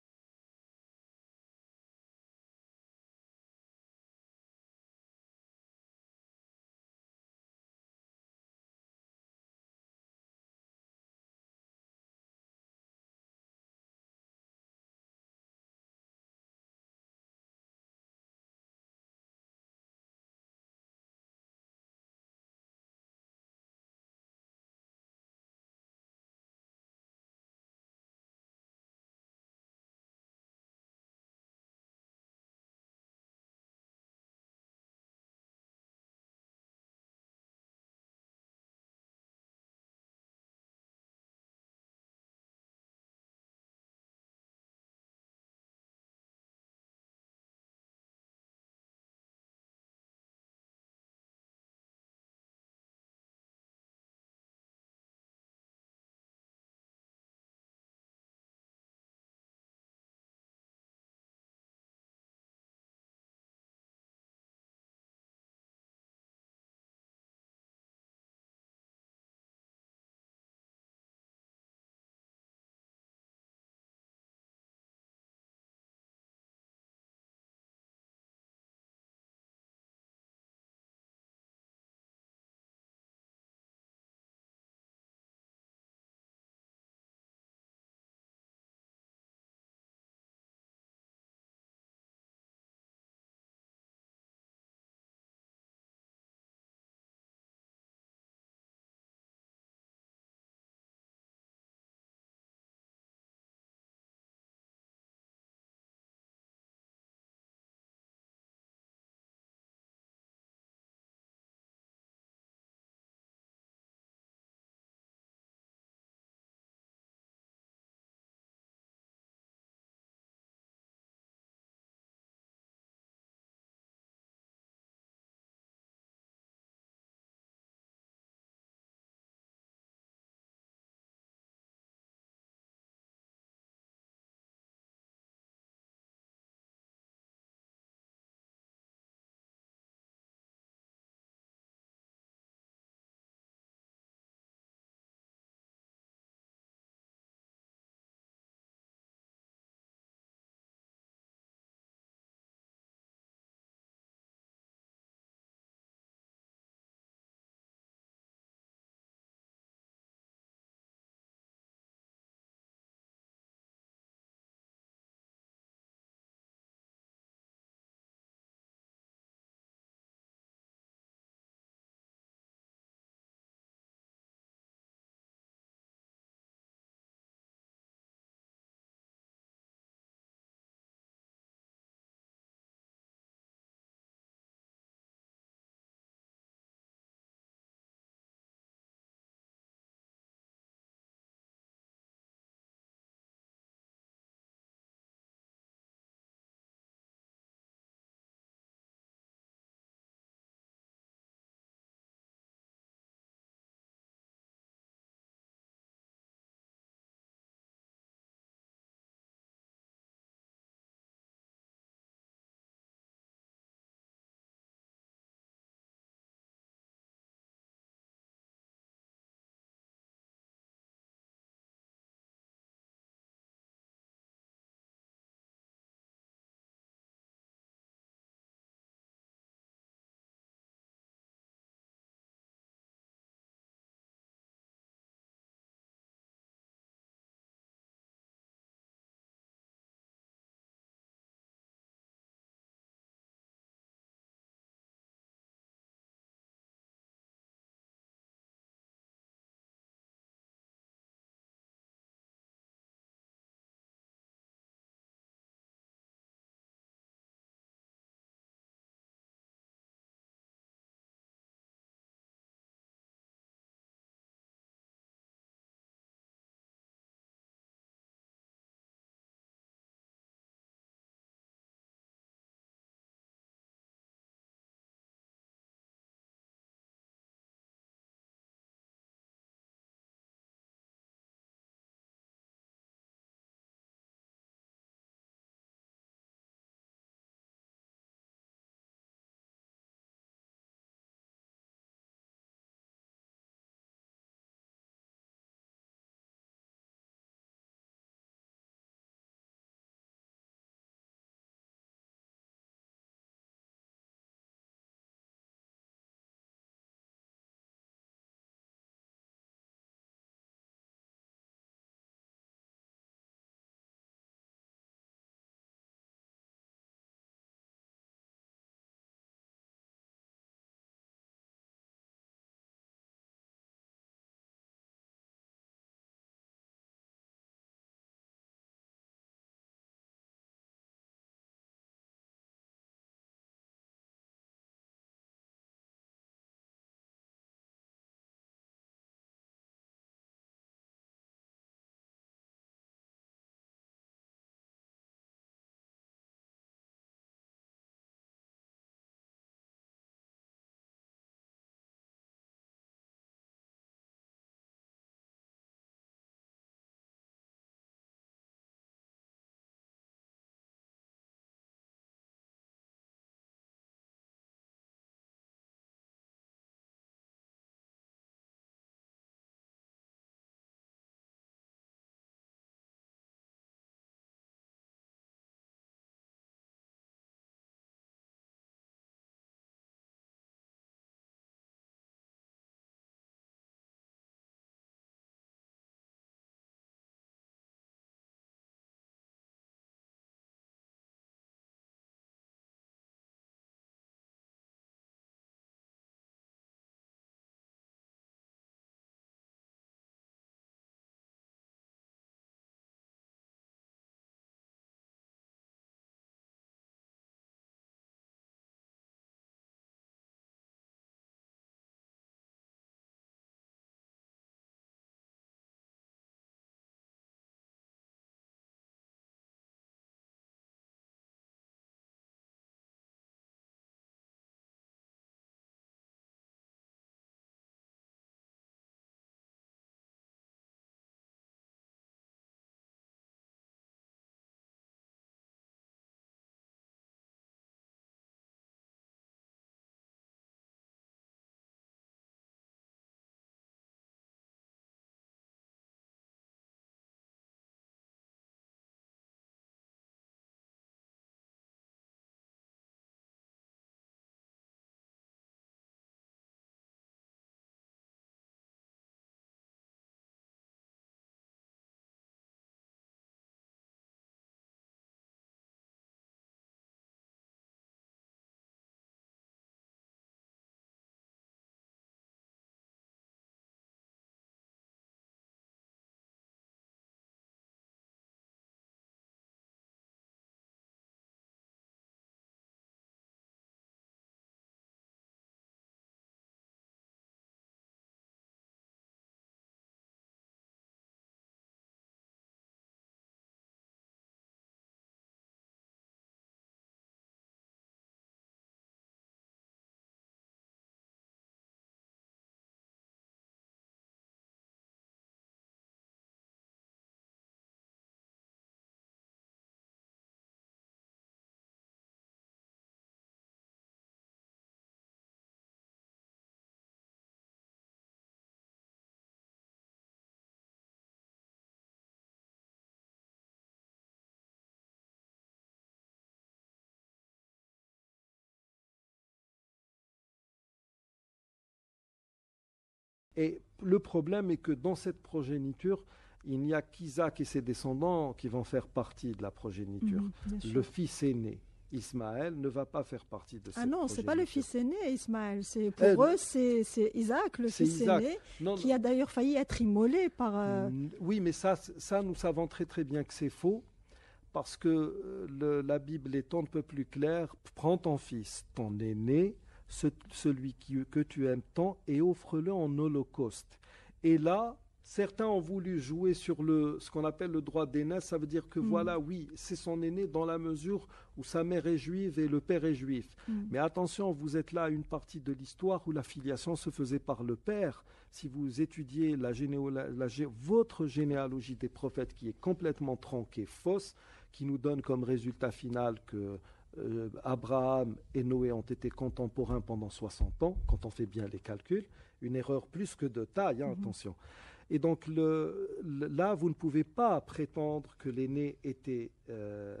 Et le problème est que dans cette progéniture, il n'y a qu'Isaac et ses descendants qui vont faire partie de la progéniture. Mmh, le fils aîné, Ismaël, ne va pas faire partie de cette progéniture. Ah non, ce n'est pas le fils aîné, Ismaël. C'est, pour euh, eux, c'est, c'est Isaac, le fils Isaac. aîné, non, qui a d'ailleurs failli être immolé par... Euh... Oui, mais ça, ça, nous savons très très bien que c'est faux, parce que le, la Bible est un peu plus claire. Prends ton fils, ton aîné, ce, celui qui, que tu aimes tant, et offre-le en holocauste. Et là, certains ont voulu jouer sur le, ce qu'on appelle le droit d'aînesse. Ça veut dire que mmh. voilà, oui, c'est son aîné dans la mesure où sa mère est juive et le père est juif. Mmh. Mais attention, vous êtes là à une partie de l'histoire où la filiation se faisait par le père. Si vous étudiez la généo, la, la, votre généalogie des prophètes qui est complètement tronquée, fausse, qui nous donne comme résultat final que euh, Abraham et Noé ont été contemporains pendant soixante ans, quand on fait bien les calculs, une erreur plus que de taille, hein, mmh. attention. Et donc le, le, là, vous ne pouvez pas prétendre que l'aîné était euh,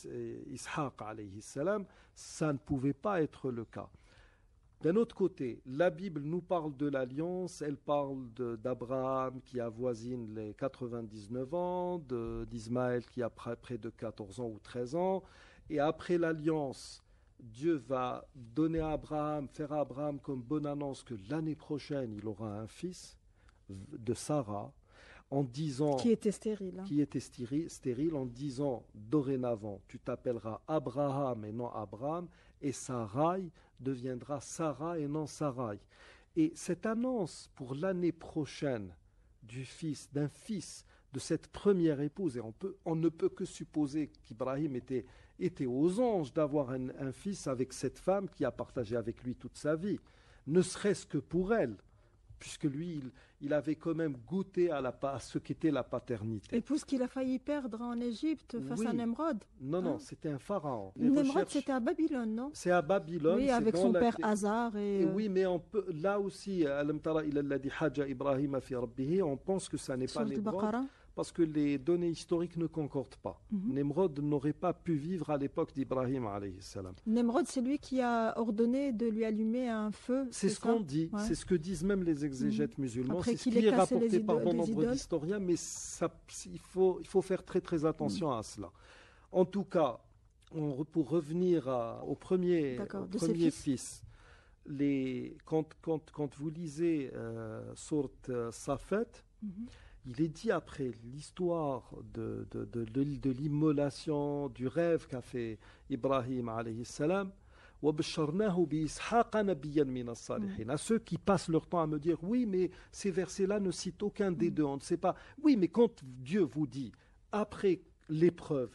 Ishaq alayhi salam, ça ne pouvait pas être le cas. D'un autre côté, la Bible nous parle de l'alliance, elle parle de, d'Abraham qui avoisine les quatre-vingt-dix-neuf ans, de, d'Ismaël qui a près, près de quatorze ans ou treize ans, et après l'alliance, Dieu va donner à Abraham, faire à Abraham comme bonne annonce que l'année prochaine, il aura un fils de Sarah, en disant qui était stérile, hein. qui était stérile, stérile, en disant dorénavant, tu t'appelleras Abraham et non Abraham, et Sarai deviendra Sarah et non Sarai. Et cette annonce pour l'année prochaine du fils, d'un fils de cette première épouse, et on, peut, on ne peut que supposer qu'Ibrahim était, était aux anges d'avoir un, un fils avec cette femme qui a partagé avec lui toute sa vie, ne serait-ce que pour elle, puisque lui, il, il avait quand même goûté à, la, à ce qu'était la paternité. Épouse qu'il a failli perdre en Égypte face oui. à Nemrod. Non, hein? non, c'était un pharaon. Les Nemrod, recherches... c'était à Babylone, non? C'est à Babylone. Oui, avec son père Hazar. Et... et oui, mais on peut, là aussi, on pense que ça n'est pas Nemrod, parce que les données historiques ne concordent pas. Mm-hmm. Nemrod n'aurait pas pu vivre à l'époque d'Ibrahim alayhi salam. Nemrod, c'est lui qui a ordonné de lui allumer un feu. C'est, c'est ce qu'on dit, ouais. C'est ce que disent même les exégètes mm-hmm. musulmans. Après c'est ce qui est rapporté ido- par bon nombre d'historiens, mais ça, il, faut, il faut faire très très attention mm-hmm. à cela. En tout cas, on, pour revenir à, au premier, au premier fils, fils les, quand, quand, quand vous lisez euh, sourate euh, Safet, mm-hmm. il est dit après l'histoire de, de, de, de, de l'immolation, du rêve qu'a fait Ibrahim alayhi salam, à ceux qui passent leur temps à me dire oui, mais ces versets-là ne citent aucun des deux, on ne sait pas. Oui, mais quand Dieu vous dit après l'épreuve,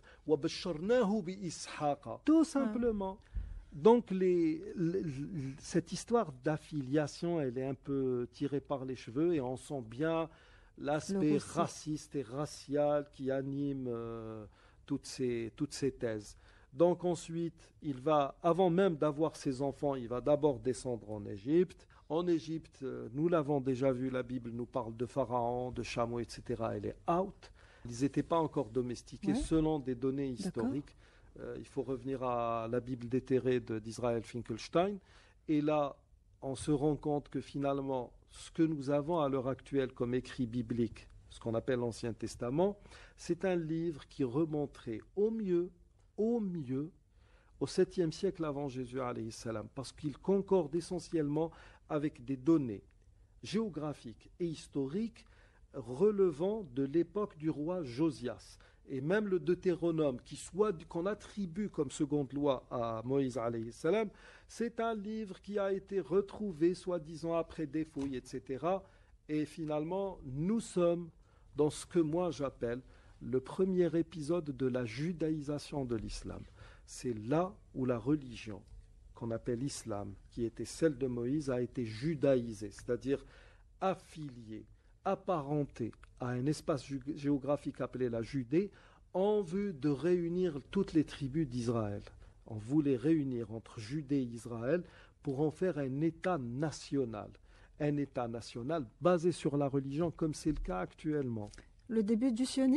tout simplement. Donc les, les, cette histoire d'affiliation, elle est un peu tirée par les cheveux et on sent bien l'aspect raciste et racial qui anime euh, toutes, ces, toutes ces thèses. Donc ensuite, il va, avant même d'avoir ses enfants, il va d'abord descendre en Égypte. En Égypte, euh, nous l'avons déjà vu, la Bible nous parle de Pharaon, de chameaux, et cetera. Elle est out. Ils n'étaient pas encore domestiqués ouais. selon des données historiques. Euh, il faut revenir à la Bible déterrée de, d'Israël Finkelstein. Et là, on se rend compte que finalement, ce que nous avons à l'heure actuelle comme écrit biblique, ce qu'on appelle l'Ancien Testament, c'est un livre qui remonterait au mieux, au mieux, au septième siècle avant Jésus alayhi salam, parce qu'il concorde essentiellement avec des données géographiques et historiques relevant de l'époque du roi Josias. Et même le Deutéronome, qui soit, qu'on attribue comme seconde loi à Moïse alayhi salam, c'est un livre qui a été retrouvé, soi-disant, après des fouilles, et cetera. Et finalement, nous sommes dans ce que moi j'appelle le premier épisode de la judaïsation de l'islam. C'est là où la religion, qu'on appelle islam, qui était celle de Moïse, a été judaïsée, c'est-à-dire affiliée, apparentée à un espace géographique appelé la Judée, en vue de réunir toutes les tribus d'Israël. On voulait réunir entre Judée et Israël pour en faire un État national. Un État national basé sur la religion, comme c'est le cas actuellement. Le début du sionisme ?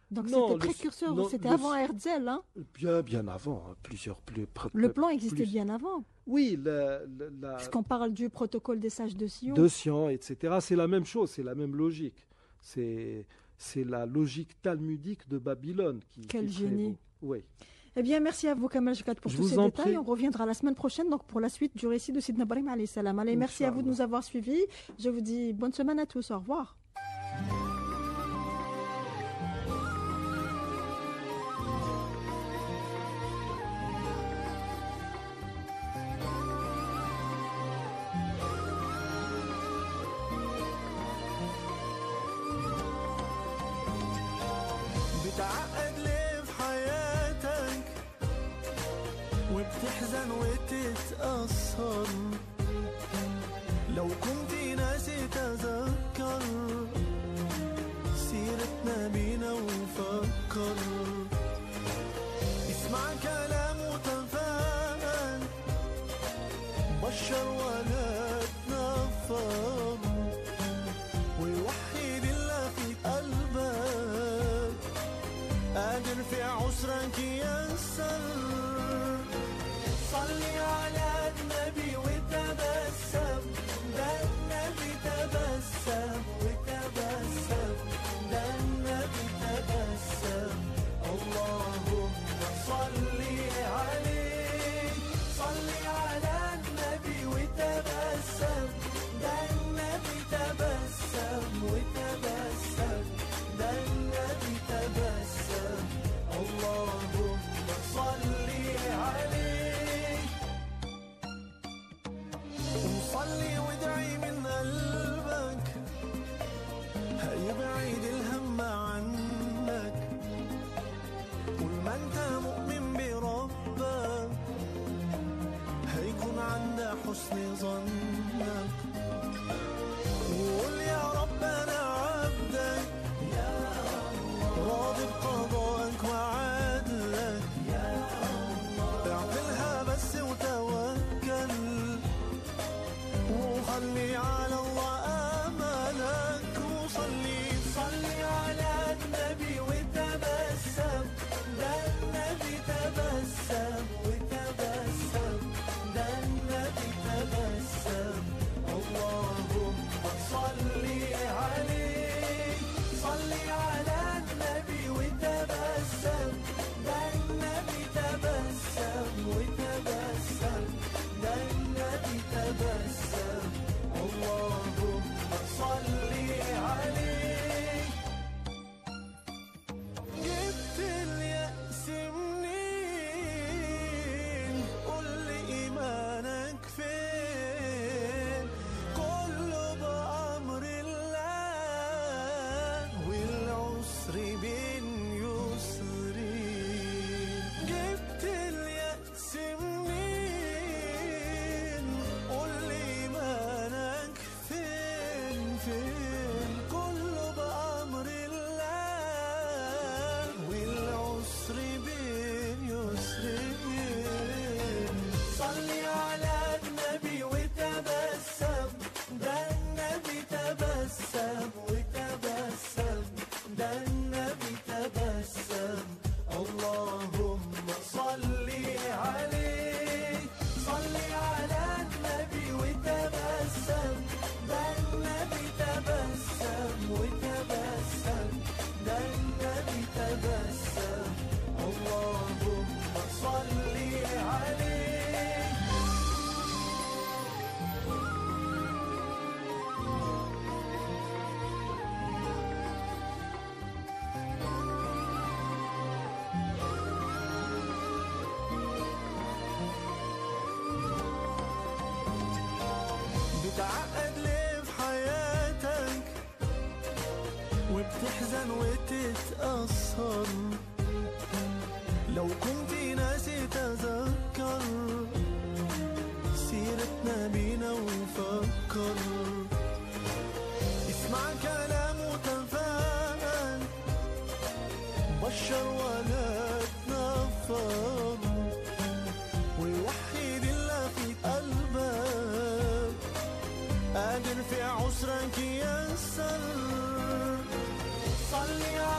Donc Non, c'était le- précurseur, non, c'était le- avant Herzl, hein? Bien, bien avant, hein, plusieurs plus. pr- Le plan existait plus- bien avant, Oui, la, la- la- puisqu'on parle du protocole des sages de Sion. de Sian, et cetera. C'est la même chose, c'est la même logique. C'est c'est la logique talmudique de Babylone qui. Quel qui génie. prévaut. Oui. Eh bien, merci à vous, Kamal Jkat, pour Je tous vous ces en détails. prie. On reviendra la semaine prochaine donc pour la suite du récit de Sidna Ibrahim alayhi salam. Allez, merci à vous de Inch'Allah. nous avoir suivis. Je vous dis bonne semaine à tous. Au revoir. بتعقد ليه في حياتك وبتحزن وتتأثر لو كنت ناسي تذكر سيرتنا بينا وفكر اسمع كلام وتفاءل بشر ولا تنفر ووحد الله في قلبك قادر في عسرك ينسر صلي على النبي وتبسم ده النبي تبسم وتبسم ده النبي تبسم اللهم صلي عليه صلي على النبي وتبسم ده النبي تبسم وتبسم ده النبي تبسم اللهم صلي عليه وصلي وادعي من قلبك هيبعد الهم عنك كل ما انت مؤمن بربك هيكون عند حسن ظنك وقول يا رب انا عبدك راضي بقضائك وعدلك اعملها بس وتوكل وخلي على الله املك وصلي صلي على النبي وتبسم ده النبي تبسم وتبسم ده النبي تبسم اللهم صلي عليه صلي على النبي وتبسم ده النبي تبسم وتبسم ده النبي تبسم اللهم صلي عليه جبت اليأس منين قول لي إيمانك فين كله بأمر الله والعسر بين يسرين جبت اليأس منين قول لي إيمانك فين فين كله بأمر الله والعسر بين يسرين صلي على النبي وتبسم ده النبي تبسم وتبسم ده النبي تبسم اللهم صلي عليه صلي على النبي وتبسم ده النبي تبسم وتبسم ده النبي تبسم اللهم صلي عليه بتعقد ليه في حياتك وبتحزن وتتأثر لو كنت ناسي تذكر سيرتنا بينا وفكر اسمع كلام وتفاءل بشر ولا تنفر ووحد الله في قلبك قادر في عسرك ينسر صلي